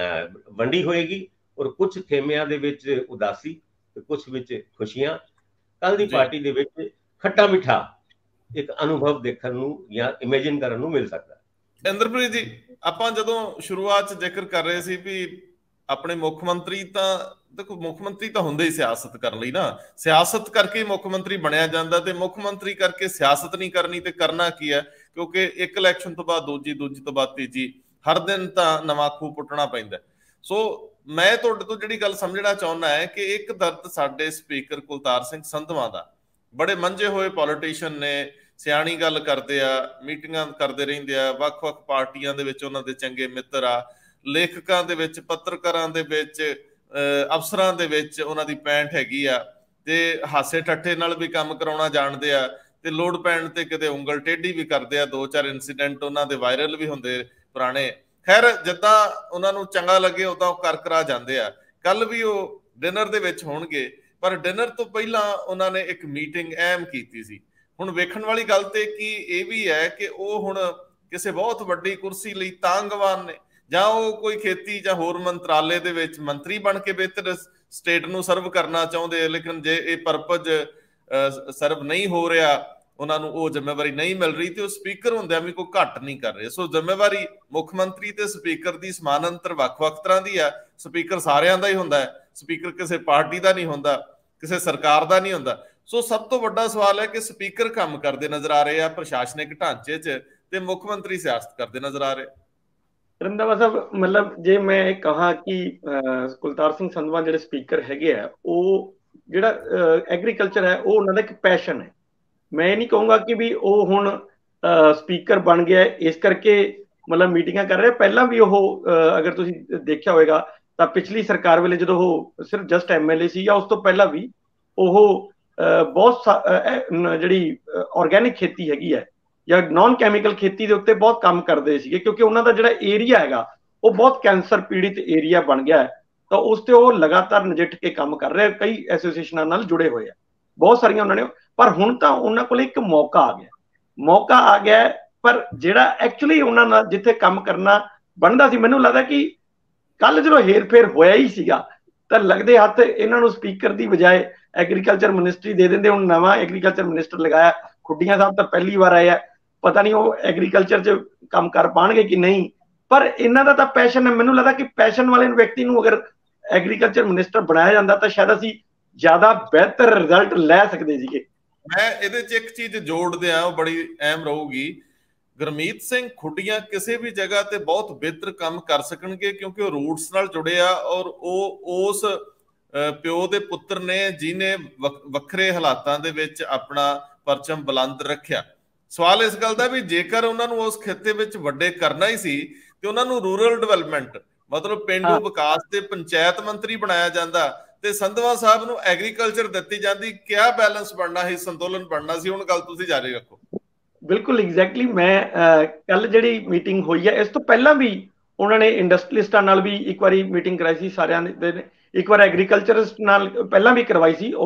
ਵੰਡੀ ਹੋਏਗੀ ਔਰ ਕੁਝ ਖੇਮਿਆਂ ਦੇ ਵਿੱਚ ਉਦਾਸੀ ਤੇ ਕੁਝ ਵਿੱਚ ਖੁਸ਼ੀਆਂ। ਕੱਲ ਦੀ ਪਾਰਟੀ ਦੇ ਵਿੱਚ ਖੱਟਾ ਮਿੱਠਾ ਇੱਕ ਅਨੁਭਵ ਦੇਖਣ ਨੂੰ ਜਾਂ ਇਮੇਜਿਨ ਕਰਨ ਨੂੰ ਮਿਲ ਸਕਦਾ। ਇੰਦਰਪ੍ਰੀਤ ਜੀ, ਆਪਾਂ ਜਦੋਂ ਸ਼ੁਰੂਆਤ 'ਚ ਜ਼ਿਕਰ ਕਰ ਰਹੇ ਸੀ ਵੀ ਆਪਣੇ ਮੁੱਖ ਮੰਤਰੀ ਤਾਂ ਦੇਖੋ ਮੁੱਖ ਮੰਤਰੀ ਤਾਂ ਹੁੰਦੇ ਹੀ ਸਿਆਸਤ ਕਰਨ ਲਈ ਨਾ, ਸਿਆਸਤ ਕਰਕੇ ਮੁੱਖ ਮੰਤਰੀ ਬਣਿਆ ਜਾਂਦਾ ਤੇ ਮੁੱਖ ਮੰਤਰੀ ਕਰਕੇ ਸਿਆਸਤ ਨਹੀਂ ਕਰਨੀ ਤੇ ਕਰਨਾ ਕੀ ਹੈ, ਕਿਉਂਕਿ ਇੱਕ ਇਲੈਕਸ਼ਨ ਤੋਂ ਬਾਅਦ ਦੂਜੀ ਦੂਜੀ ਤੋਂ ਬਾਅਦ ਤੀਜੀ, ਹਰ ਦਿਨ ਤਾਂ ਨਵਾਂ ਖੂਹ ਪੁੱਟਣਾ ਪੈਂਦਾ। ਸੋ ਮੈਂ ਤੁਹਾਡੇ ਤੋਂ ਜਿਹੜੀ ਗੱਲ ਸਮਝਣਾ ਚਾਹੁੰਦਾ ਹੈ ਕਿ ਇੱਕ ਦਰਦ ਸਾਡੇ ਸਪੀਕਰ ਕੁਲਤਾਰ ਸਿੰਘ ਸੰਧਵਾਂ ਦਾ, ਬੜੇ ਮੰਝੇ ਹੋਏ ਪੋਲੀਟੀਸ਼ੀਅਨ ਨੇ, ਸਿਆਣੀ ਗੱਲ ਕਰਦੇ ਆ, ਮੀਟਿੰਗਾਂ ਕਰਦੇ ਰਹਿੰਦੇ ਆ, ਵੱਖ-ਵੱਖ ਪਾਰਟੀਆਂ ਦੇ ਵਿੱਚ ਉਹਨਾਂ ਦੇ ਚੰਗੇ ਮਿੱਤਰ ਆ, ਲੇਖਕਾਂ ਦੇ ਵਿੱਚ, ਪੱਤਰਕਾਰਾਂ ਦੇ ਵਿੱਚ, ਅਫਸਰਾਂ ਦੇ ਵਿੱਚ ਉਹਨਾਂ ਦੀ ਪੈਂਠ ਹੈਗੀ ਆ ਤੇ ਹਾਸੇ ਠੱਠੇ ਨਾਲ ਵੀ ਕੰਮ ਕਰਾਉਣਾ ਜਾਣਦੇ ਆ ਤੇ ਲੋੜ ਪੈਣ ਤੇ ਕਿਤੇ ਉਂਗਲ ਟੇਢੀ ਵੀ ਕਰਦੇ ਆ। ਦੋ ਚਾਰ ਇਨਸੀਡੈਂਟ ਉਹਨਾਂ ਦੇ ਵਾਇਰਲ ਵੀ ਹੁੰਦੇ ਪੁਰਾਣੇ। ਖੈਰ, ਜਿੱਦਾਂ ਉਹਨਾਂ ਨੂੰ ਚੰਗਾ ਲੱਗੇ ਉਦਾਂ ਉਹ ਕਰ ਕਰਾ ਜਾਂਦੇ ਆ। ਕੱਲ ਵੀ ਉਹ ਡਿਨਰ ਦੇ ਵਿੱਚ ਹੋਣਗੇ, ਪਰ ਡਿਨਰ ਤੋਂ ਪਹਿਲਾਂ ਉਹਨਾਂ ਨੇ ਇੱਕ ਮੀਟਿੰਗ ਅਹਿਮ ਕੀਤੀ ਸੀ। ਹੁਣ ਵੇਖਣ ਵਾਲੀ ਗੱਲ ਤੇ ਕੀ ਇਹ ਵੀ ਹੈ ਕਿ ਉਹ ਹੁਣ ਕਿਸੇ ਬਹੁਤ ਵੱਡੀ ਕੁਰਸੀ ਲਈ ਤਾਂਗਵਾਨ ਨੇ, ਜਾਂ ਉਹ ਕੋਈ ਖੇਤੀ ਜਾਂ ਹੋਰ ਮੰਤਰਾਲੇ ਦੇ ਵਿੱਚ ਮੰਤਰੀ ਬਣ ਕੇ ਬਿਹਤਰ ਸਟੇਟ ਨੂੰ ਸਰਵ ਕਰਨਾ ਚਾਹੁੰਦੇ ਆ, ਲੇਕਿਨ ਜੇ ਇਹ ਪਰਪਸ ਸਰਵ ਨਹੀਂ ਹੋ ਰਿਹਾ, ਉਹਨਾਂ ਨੂੰ ਉਹ ਜ਼ਿੰਮੇਵਾਰੀ ਨਹੀਂ ਮਿਲ ਰਹੀ ਤੇ ਉਹ ਸਪੀਕਰ ਹੁੰਦਿਆਂ ਵੀ ਕੋਈ ਘੱਟ ਨਹੀਂ ਕਰ ਰਹੇ। ਸੋ ਜ਼ਿੰਮੇਵਾਰੀ ਮੁੱਖ ਮੰਤਰੀ ਤੇ ਸਪੀਕਰ ਦੀ ਸਮਾਨਾਂਤਰ ਵੱਖ-ਵੱਖ ਤਰ੍ਹਾਂ ਦੀ ਆ। ਸਪੀਕਰ ਸਾਰਿਆਂ ਦਾ ਹੀ ਹੁੰਦਾ ਹੈ, ਸਪੀਕਰ ਕਿਸੇ ਪਾਰਟੀ ਦਾ ਨਹੀਂ ਹੁੰਦਾ, ਕਿਸੇ ਸਰਕਾਰ ਦਾ ਨਹੀਂ ਹੁੰਦਾ। ਸੋ ਸਭ ਤੋਂ ਵੱਡਾ ਸਵਾਲ ਹੈ ਕਿ ਸਪੀਕਰ ਕੰਮ ਕਰਦੇ ਨਜ਼ਰ ਆ ਰਹੇ ਆ ਪ੍ਰਸ਼ਾਸਨਿਕ ਢਾਂਚੇ 'ਚ ਤੇ ਮੁੱਖ ਮੰਤਰੀ ਸਿਆਸਤ ਕਰਦੇ ਨਜ਼ਰ ਆ ਰਹੇ। ਰੰਧਾਵਾ ਸਾਹਿਬ, ਮਤਲਬ ਜੇ ਮੈਂ ਇਹ ਕਹਾਂ ਕਿ ਕੁਲਤਾਰ ਸਿੰਘ ਸੰਧਵਾਂ ਜਿਹੜੇ ਸਪੀਕਰ ਹੈਗੇ ਆ, ਉਹ ਜਿਹੜਾ ਐਗਰੀਕਲਚਰ ਹੈ ਉਹ ਉਹਨਾਂ ਦਾ ਇੱਕ ਪੈਸ਼ਨ ਹੈ। ਮੈਂ ਇਹ ਨਹੀਂ ਕਹੂੰਗਾ ਕਿ ਵੀ ਉਹ ਹੁਣ ਸਪੀਕਰ ਬਣ ਗਿਆ ਇਸ ਕਰਕੇ ਮਤਲਬ ਮੀਟਿੰਗਾਂ ਕਰ ਰਹੇ। ਪਹਿਲਾਂ ਵੀ ਉਹ ਅਗਰ ਤੁਸੀਂ ਦੇਖਿਆ ਹੋਵੇਗਾ ਤਾਂ ਪਿਛਲੀ ਸਰਕਾਰ ਵੇਲੇ ਜਦੋਂ ਉਹ ਸਿਰਫ ਜਸਟ ਐਮਐਲਏ ਸੀ ਜਾਂ ਉਸ ਤੋਂ ਪਹਿਲਾਂ ਵੀ ਉਹ ਬਹੁਤ ਜਿਹੜੀ ਆਰਗੈਨਿਕ ਖੇਤੀ ਹੈਗੀ ਹੈ ਜਾਂ ਨਾਨ ਕੈਮੀਕਲ ਖੇਤੀ ਦੇ ਉੱਤੇ ਬਹੁਤ ਕੰਮ ਕਰਦੇ ਸੀਗੇ, ਕਿਉਂਕਿ ਉਹਨਾਂ ਦਾ ਜਿਹੜਾ ਏਰੀਆ ਹੈਗਾ ਉਹ ਬਹੁਤ ਕੈਂਸਰ ਪੀੜਿਤ ਏਰੀਆ ਬਣ ਗਿਆ ਹੈ। ਤਾਂ ਉਸ ਤੇ ਉਹ ਲਗਾਤਾਰ ਨਜਿੱਠ ਕੇ ਕੰਮ ਕਰ ਰਹੇ, ਕਈ ਐਸੋਸੀਏਸ਼ਨਾਂ ਨਾਲ ਜੁੜੇ ਹੋਏ ਆ, ਬਹੁਤ ਸਾਰੀਆਂ ਉਹਨਾਂ ਨੇ। ਪਰ ਹੁਣ ਤਾਂ ਉਹਨਾਂ ਕੋਲ ਇੱਕ ਮੌਕਾ ਆ ਗਿਆ, ਮੌਕਾ ਆ ਗਿਆ ਪਰ ਜਿਹੜਾ ਐਕਚੁਅਲੀ ਉਹਨਾਂ ਨਾਲ ਜਿੱਥੇ ਕੰਮ ਕਰਨਾ ਬਣਦਾ ਸੀ, ਮੈਨੂੰ ਲੱਗਦਾ ਕਿ ਕੱਲ ਜਦੋਂ ਹੇਰ ਫੇਰ ਹੋਇਆ ਹੀ ਸੀਗਾ ਤਾਂ ਲੱਗਦੇ ਹੱਥ ਇਹਨਾਂ ਨੂੰ ਸਪੀਕਰ ਦੀ ਬਜਾਏ ਐਗਰੀਕਲਚਰ ਮਿਨਿਸਟਰੀ ਦੇ ਦਿੰਦੇ। ਹੁਣ ਨਵਾਂ ਐਗਰੀਕਲਚਰ ਮਿਨਿਸਟਰ ਲਗਾਇਆ, ਖੁੱਡੀਆਂ ਸਾਹਿਬ ਤਾਂ ਪਹਿਲੀ ਵਾਰ ਆਏ ਆ, ਪਤਾ ਨਹੀਂ ਉਹ ਐਗਰੀਕਲਚਰ 'ਚ ਕੰਮ ਕਰ ਪਾਉਣਗੇ ਕਿ ਨਹੀਂ, ਪਰ ਇਹਨਾਂ ਦਾ ਤਾਂ ਪੈਸ਼ਨ ਹੈ। ਮੈਨੂੰ ਲੱਗਦਾ ਕਿ ਪੈਸ਼ਨ ਵਾਲੇ ਵਿਅਕਤੀ ਨੂੰ ਅਗਰ ਐਗਰੀਕਲਚਰ ਮਿਨਿਸਟਰ ਬਣਾਇਆ ਜਾਂਦਾ ਤਾਂ ਸ਼ਾਇਦ ਅਸੀਂ ਜ਼ਿਆਦਾ ਬਿਹਤਰ ਰਿਜ਼ਲਟ ਲੈ ਸਕਦੇ ਸੀਗੇ। ਮੈਂ ਇਹਦੇ 'ਚ ਇੱਕ ਚੀਜ਼ ਜੋੜ ਦਿਆਂ, ਉਹ ਬੜੀ ਅਹਿਮ ਰਹੂਗੀ। ਗੁਰਮੀਤ ਸਿੰਘ ਖੁੱਡੀਆਂ ਕਿਸੇ ਵੀ ਜਗ੍ਹਾ ਤੇ ਬਹੁਤ ਬਿਹਤਰ ਕੰਮ ਕਰ ਸਕਣਗੇ ਕਿਉਂਕਿ ਉਹ ਰੂਟਸ ਨਾਲ ਜੁੜੇ ਆ ਔਰ ਉਹ ਉਸ ਪਿਓ ਦੇ ਪੁੱਤਰ ਨੇ ਜਿਹਨੇ ਵੱਖਰੇ ਹਾਲਾਤਾਂ ਦੇ ਵਿੱਚ ਆਪਣਾ ਪਰਚਮ ਬੁਲੰਦ ਰੱਖਿਆ। ਸਵਾਲ ਇਸ ਗੱਲ ਦਾ ਵੀ ਜੇਕਰ ਉਹਨਾਂ ਨੂੰ ਉਸ ਖਿੱਤੇ ਵਿੱਚ ਵੱਡੇ ਕਰਨਾ ਹੀ ਸੀ ਤੇ ਉਹਨਾਂ ਨੂੰ ਰੂਰਲ ਡਿਵੈਲਪਮੈਂਟ ਮਤਲਬ ਪੇਂਡੂ ਵਿਕਾਸ ਤੇ ਪੰਚਾਇਤ ਮੰਤਰੀ ਬਣਾਇਆ ਜਾਂਦਾ ਤੇ ਸੰਧਵਾ ਸਾਹਿਬ ਨੂੰ ਐਗਰੀਕਲਚਰ ਦਿੱਤੀ ਜਾਂਦੀ, ਕਿਆ ਬੈਲੈਂਸ ਬਣਨਾ ਸੀ, ਸੰਤੁਲਨ ਬਣਨਾ ਸੀ। ਹੁਣ ਗੱਲ ਤੁਸੀਂ ਜਾਰੀ ਰੱਖੋ। ਬਿਲਕੁਲ ਐਗਜ਼ੈਕਟਲੀ। ਮੈਂ ਕੱਲ ਜਿਹੜੀ ਮੀਟਿੰਗ ਹੋਈ ਹੈ ਇਸ ਤੋਂ ਪਹਿਲਾਂ ਵੀ ਉਹਨਾਂ ਨੇ ਇੰਡਸਟਰੀਲਿਸਟਾਂ ਨਾਲ ਵੀ ਇੱਕ ਵਾਰੀ ਮੀਟਿੰਗ ਕਰਾਈ ਸੀ ਸਾਰਿਆਂ ਦੇ, ਇੱਕ ਵਾਰ ਐਗਰੀਕਲਚਰਿਸਟ ਨਾਲ ਪਹਿਲਾਂ ਵੀ ਕਰਵਾਈ ਸੀ। ਉਦੋਂ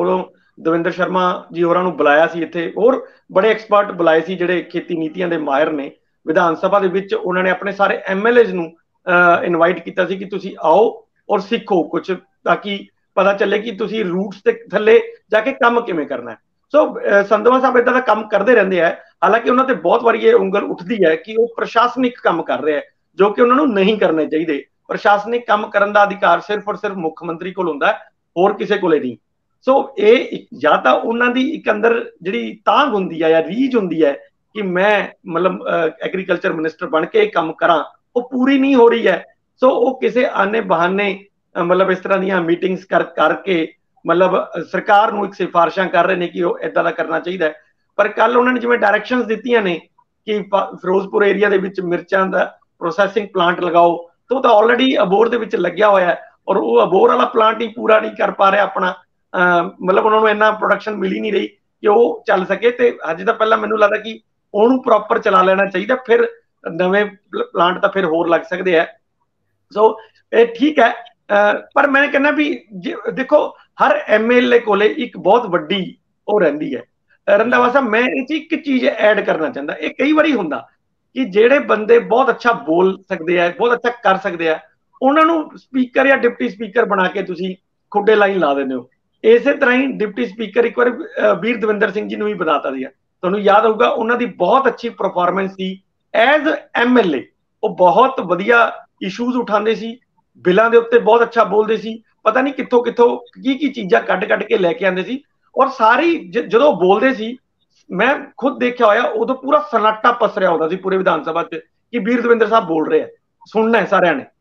ਦਵਿੰਦਰ ਸ਼ਰਮਾ ਜੀ ਹੋਰਾਂ ਨੂੰ ਬੁਲਾਇਆ ਸੀ ਇੱਥੇ, ਹੋਰ ਬੜੇ ਐਕਸਪਰਟ ਬੁਲਾਏ ਸੀ ਜਿਹੜੇ ਖੇਤੀ ਨੀਤੀਆਂ ਦੇ ਮਾਹਿਰ ਨੇ। ਵਿਧਾਨ ਸਭਾ ਦੇ ਵਿੱਚ ਉਹਨਾਂ ਨੇ ਆਪਣੇ ਸਾਰੇ ਐਮਐਲਏਜ਼ ਨੂੰ ਇਨਵਾਈਟ ਕੀਤਾ ਸੀ ਕਿ ਤੁਸੀਂ ਆਓ ਔਰ ਸਿੱਖੋ ਕੁਝ, ਤਾਂ ਕਿ ਪਤਾ ਚੱਲੇ ਕਿ ਤੁਸੀਂ ਰੂਟਸ ਦੇ ਥੱਲੇ ਜਾ ਕੇ ਕੰਮ ਕਿਵੇਂ ਕਰਨਾ ਹੈ। ਸੋ ਸੰਧਵਾ ਸਾਹਿਬ ਇਦਾਂ ਦਾ ਕੰਮ ਕਰਦੇ ਰਹਿੰਦੇ ਆ। ਹਾਲਾਂਕਿ ਉਹਨਾਂ ਤੇ ਬਹੁਤ ਵਾਰੀ ਇਹ ਉਂਗਲ ਉੱਠਦੀ ਹੈ ਕਿ ਉਹ ਪ੍ਰਸ਼ਾਸਨਿਕ ਕੰਮ ਕਰ ਰਹੇ ਆ, ਜੋ ਕਿ ਉਹਨਾਂ ਨੂੰ ਨਹੀਂ ਕਰਨੇ ਚਾਹੀਦੇ। ਪ੍ਰਸ਼ਾਸਨਿਕ ਕੰਮ ਕਰਨ ਦਾ ਅਧਿਕਾਰ ਸਿਰਫ ਔਰ ਸਿਰਫ ਮੁੱਖ ਮੰਤਰੀ ਕੋਲ ਹੁੰਦਾ ਹੈ, ਹੋਰ ਕਿਸੇ ਕੋਲੇ ਨਹੀਂ। ਸੋ ਇਹ ਜਾਂ ਤਾਂ ਉਹਨਾਂ ਦੀ ਇੱਕ ਅੰਦਰ ਜਿਹੜੀ ਤਾਂਘ ਹੁੰਦੀ ਹੈ ਜਾਂ ਰੀਝ ਹੁੰਦੀ ਹੈ ਕਿ ਮੈਂ ਮਤਲਬ ਐਗਰੀਕਲਚਰ ਮਿਨਿਸਟਰ ਬਣ ਕੇ ਇਹ ਕੰਮ ਕਰਾਂ, ਉਹ ਪੂਰੀ ਨਹੀਂ ਹੋ ਰਹੀ ਹੈ। ਸੋ ਉਹ ਕਿਸੇ ਆਨੇ ਬਹਾਨੇ ਮਤਲਬ ਇਸ ਤਰ੍ਹਾਂ ਦੀਆਂ ਮੀਟਿੰਗਸ ਕਰ ਕਰਕੇ ਮਤਲਬ ਸਰਕਾਰ ਨੂੰ ਇੱਕ ਸਿਫਾਰਿਸ਼ਾਂ ਕਰ ਰਹੇ ਨੇ ਕਿ ਉਹ ਇਦਾਂ ਦਾ ਕਰਨਾ ਚਾਹੀਦਾ ਹੈ। ਪਰ ਕੱਲ ਉਹਨਾਂ ਨੇ ਜਿਵੇਂ ਡਾਇਰੈਕਸ਼ਨਸ ਦਿੱਤੀਆਂ ਨੇ ਕਿ ਫਿਰੋਜ਼ਪੁਰ ਏਰੀਆ ਦੇ ਵਿੱਚ ਮਿਰਚਾਂ ਦਾ ਪ੍ਰੋਸੈਸਿੰਗ ਪਲਾਂਟ ਲਗਾਓ, ਤਾਂ ਉਹ ਤਾਂ ਆਲਰੇਡੀ ਅਬੋਰ ਦੇ ਵਿੱਚ ਲੱਗਿਆ ਹੋਇਆ ਹੈ, ਔਰ ਉਹ ਅਬੋਰ ਵਾਲਾ ਪਲਾਂਟ ਹੀ ਪੂਰਾ ਨਹੀਂ ਕਰ ਪਾ ਰਿਹਾ ਆਪਣਾ, ਮਤਲਬ ਉਹਨਾਂ ਨੂੰ ਇੰਨਾ ਪ੍ਰੋਡਕਸ਼ਨ ਮਿਲ ਹੀ ਨਹੀਂ ਰਹੀ ਕਿ ਉਹ ਚੱਲ ਸਕੇ। ਤੇ ਹਜੇ ਤਾਂ ਪਹਿਲਾਂ ਮੈਨੂੰ ਲੱਗਦਾ ਕਿ ਉਹਨੂੰ ਪ੍ਰੋਪਰ ਚਲਾ ਲੈਣਾ ਚਾਹੀਦਾ, ਫਿਰ ਨਵੇਂ ਪਲਾਂਟ ਤਾਂ ਫਿਰ ਹੋਰ ਲੱਗ ਸਕਦੇ ਆ। ਸੋ ਇਹ ਠੀਕ ਹੈ, ਪਰ ਮੈਂ ਕਹਿੰਦਾ ਵੀ ਦੇਖੋ ਹਰ ਐਮਐਲਏ ਕੋਲੇ ਇੱਕ ਬਹੁਤ ਵੱਡੀ ਉਹ ਰਹਿੰਦੀ ਹੈ। ਰੰਧਾਵਾ ਸਾਹਿਬ, ਮੈਂ ਇਹ 'ਚ ਇੱਕ ਚੀਜ਼ ਐਡ ਕਰਨਾ ਚਾਹੁੰਦਾ। ਇਹ ਕਈ ਵਾਰੀ ਹੁੰਦਾ ਕਿ ਜਿਹੜੇ ਬੰਦੇ ਬਹੁਤ ਅੱਛਾ ਬੋਲ ਸਕਦੇ ਆ, ਬਹੁਤ ਅੱਛਾ ਕਰ ਸਕਦੇ ਆ, ਉਹਨਾਂ ਨੂੰ ਸਪੀਕਰ ਜਾਂ ਡਿਪਟੀ ਸਪੀਕਰ ਬਣਾ ਕੇ ਤੁਸੀਂ ਖੁੱਡੇ ਲਾਈਨ ਲਾ ਦਿੰਦੇ ਹੋ। ਇਸੇ ਤਰ੍ਹਾਂ ਹੀ ਡਿਪਟੀ ਸਪੀਕਰ ਇੱਕ ਵਾਰ ਵੀਰ ਦਵਿੰਦਰ ਸਿੰਘ ਜੀ ਨੂੰ ਵੀ ਬਣਾਤਾ ਸੀਗਾ। ਤੁਹਾਨੂੰ ਯਾਦ ਹੋਊਗਾ ਉਹਨਾਂ ਦੀ ਬਹੁਤ ਅੱਛੀ ਪਰਫਾਰਮੈਂਸ ਸੀ ਐਜ਼ ਐਮਐਲਏ। ਉਹ ਬਹੁਤ ਵਧੀਆ ਇਸ਼ੂਜ਼ ਉਠਾਉਂਦੇ ਸੀ, ਬਿੱਲਾਂ ਦੇ ਉੱਤੇ ਬਹੁਤ ਅੱਛਾ ਬੋਲਦੇ ਸੀ, ਪਤਾ ਨਹੀਂ ਕਿੱਥੋਂ ਕਿੱਥੋਂ ਕੀ ਕੀ ਚੀਜ਼ਾਂ ਕੱਢ ਕੱਢ ਕੇ ਲੈ ਕੇ ਆਉਂਦੇ ਸੀ। ਔਰ ਸਾਰੀ ਜਦੋਂ ਬੋਲਦੇ ਸੀ, ਮੈਂ ਖੁਦ ਦੇਖਿਆ ਹੋਇਆ, ਉਦੋਂ ਪੂਰਾ ਸਨਾਟਾ ਪਸਰਿਆ ਹੁੰਦਾ ਸੀ ਪੂਰੇ ਵਿਧਾਨ ਸਭਾ 'ਚ ਕਿ ਵੀਰ ਦਵਿੰਦਰ ਸਾਹਿਬ ਬੋਲ ਰਹੇ ਆ, ਸੁਣਨਾ ਹੈ ਸਾਰਿਆਂ ਨੇ।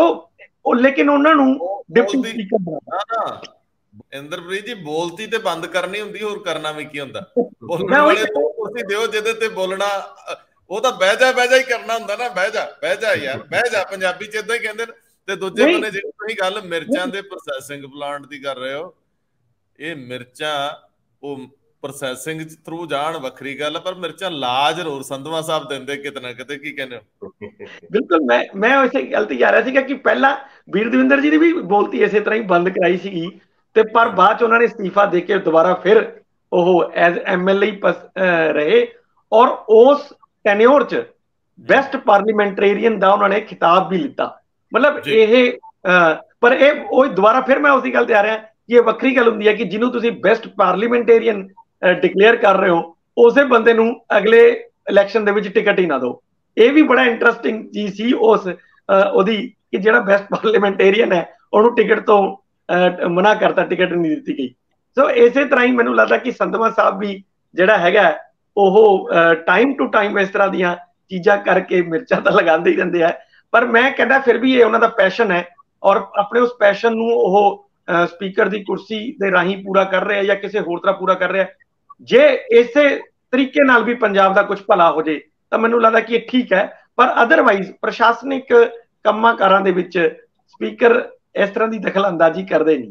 ਤੋਂ ਲੇਕਿਨ ਉਹਨਾਂ ਨੂੰ ਡਿਪਟੀ ਸਪੀਕਰ ਬਣਾ। ਇੰਦਰਪ੍ਰੀਤ ਜੀ, ਬੋਲਤੀ ਤੇ ਬੰਦ ਕਰਨੀ ਹੁੰਦੀ, ਹੋਰ ਕਰਨਾ ਵੀ ਕੀ ਹੁੰਦਾ। ਬੋਲਣ ਵਾਲੇ ਕੁਰਸੀ ਦਿਓ ਜਿਹਦੇ ਤੇ ਬੋਲਣਾ, ਉਹ ਤਾਂ ਬਹਿ ਜਾ ਬਹਿ ਜਾ ਹੀ ਕਰਨਾ ਹੁੰਦਾ ਨਾ। ਬਹਿ ਜਾ ਬਹਿ ਜਾ ਯਾਰ, ਬਹਿ ਜਾ, ਪੰਜਾਬੀ 'ਚ ਏਦਾਂ ਹੀ ਕਹਿੰਦੇ ਨੇ। ਤੇ ਦੂਜੇ ਬੰਨੇ ਜਿਹੜੀ ਤੁਸੀਂ ਗੱਲ ਮਿਰਚਾਂ ਦੇ ਪ੍ਰੋਸੈਸਿੰਗ ਪਲਾਂਟ ਦੀ ਕਰ ਰਹੇ ਹੋ, ਇਹ ਮਿਰਚਾਂ ਉਹ ਪ੍ਰੋਸੈਸਿੰਗ ਥਰੂ ਜਾਣ ਵੱਖਰੀ ਗੱਲ, ਪਰ ਮਿਰਚਾਂ ਲਾ ਜ਼ਰੂਰ ਸੰਧਵਾ ਸਾਹਿਬ ਦਿੰਦੇ ਕਿਤੇ ਨਾ ਕਿਤੇ। ਕੀ ਕਹਿੰਦੇ ਹੋ? ਬਿਲਕੁਲ, ਮੈਂ ਮੈਂ ਇਸੇ ਗੱਲ ਤੇ ਜਾ ਰਿਹਾ ਸੀਗਾ ਕਿ ਪਹਿਲਾਂ ਵੀਰ ਦਵਿੰਦਰ ਜੀ ਦੀ ਵੀ ਬੋਲਤੀ ਇਸੇ ਤਰ੍ਹਾਂ ਹੀ ਬੰਦ ਕਰਾਈ ਸੀਗੀ, ਤੇ ਪਰ ਬਾਅਦ ਚ ਉਹਨਾਂ ਨੇ ਅਸਤੀਫਾ ਦੇ ਕੇ ਦੁਬਾਰਾ ਫਿਰ ਉਹ ਐਜ਼ ਐਮਐਲਏ ਰਹੇ, ਔਰ ਉਸ ਟੈਨਿਓਰ ਚ ਬੈਸਟ ਪਾਰਲੀਮੈਂਟੇਰੀਅਨ ਦਾ ਉਹਨਾਂ ਨੇ ਖਿਤਾਬ ਵੀ ਲਿੱਤਾ। ਮਤਲਬ ਇਹ ਪਰ ਇਹ ਉਹ ਦੁਬਾਰਾ ਫਿਰ ਮੈਂ ਉਸੇ ਗੱਲ ਤੇ ਆ ਰਿਹਾ ਕਿ ਇਹ ਵੱਖਰੀ ਗੱਲ ਹੁੰਦੀ ਹੈ ਕਿ ਜਿਹਨੂੰ ਤੁਸੀਂ ਬੈਸਟ ਪਾਰਲੀਮੈਂਟੇਰੀਅਨ ਡਿਕਲੇਅਰ ਕਰ ਰਹੇ ਹੋ, ਉਸੇ ਬੰਦੇ ਨੂੰ ਅਗਲੇ ਇਲੈਕਸ਼ਨ ਦੇ ਵਿੱਚ ਟਿਕਟ ਹੀ ਨਾ ਦਿਓ। ਇਹ ਵੀ ਬੜਾ ਇੰਟਰਸਟਿੰਗ ਚੀਜ਼ ਸੀ ਉਸ ਉਹਦੀ ਕਿ ਜਿਹੜਾ ਬੈਸਟ ਪਾਰਲੀਮੈਂਟੇਰੀਅਨ ਹੈ ਉਹਨੂੰ ਟਿਕਟ ਤੋਂ ਮਨਾ ਕਰਤਾ, ਟਿਕਟ ਨਹੀਂ ਦਿੱਤੀ ਗਈ। ਸੋ ਇਸੇ ਤਰ੍ਹਾਂ ਹੀ ਮੈਨੂੰ ਲੱਗਦਾ ਕਿ ਸੰਧਵਾ ਸਾਹਿਬ ਵੀ ਜਿਹੜਾ ਹੈਗਾ ਉਹ ਟਾਈਮ ਟੂ ਟਾਈਮ ਇਸ ਤਰ੍ਹਾਂ ਦੀਆਂ ਚੀਜ਼ਾਂ ਕਰਕੇ ਮਿਰਚਾਂ ਤਾਂ ਲਗਾਉਂਦੇ ਹੀ ਰਹਿੰਦੇ ਆ। ਪਰ ਮੈਂ ਕਹਿੰਦਾ ਫਿਰ ਵੀ ਇਹ ਉਹਨਾਂ ਦਾ ਪੈਸ਼ਨ ਹੈ, ਔਰ ਆਪਣੇ ਉਸ ਪੈਸ਼ਨ ਨੂੰ ਉਹ ਸਪੀਕਰ ਦੀ ਕੁਰਸੀ ਦੇ ਰਾਹੀਂ ਪੂਰਾ ਕਰ ਰਿਹਾ ਜਾਂ ਕਿਸੇ ਹੋਰ ਤਰ੍ਹਾਂ ਪੂਰਾ ਕਰ ਰਿਹਾ। ਜੇ ਇਸੇ ਤਰੀਕੇ ਨਾਲ ਵੀ ਪੰਜਾਬ ਦਾ ਕੁਝ ਭਲਾ ਹੋ ਜੇ ਤਾਂ ਮੈਨੂੰ ਲੱਗਦਾ ਕਿ ਇਹ ਠੀਕ ਹੈ, ਪਰ ਅਦਰਵਾਈਜ਼ ਪ੍ਰਸ਼ਾਸਨਿਕ ਕੰਮਾਂ ਕਾਰਾਂ ਦੇ ਵਿੱਚ ਸਪੀਕਰ ਇਸ ਤਰ੍ਹਾਂ ਦੀ ਦਖਲ ਅੰਦਾਜ਼ੀ ਕਰਦੇ ਨਹੀਂ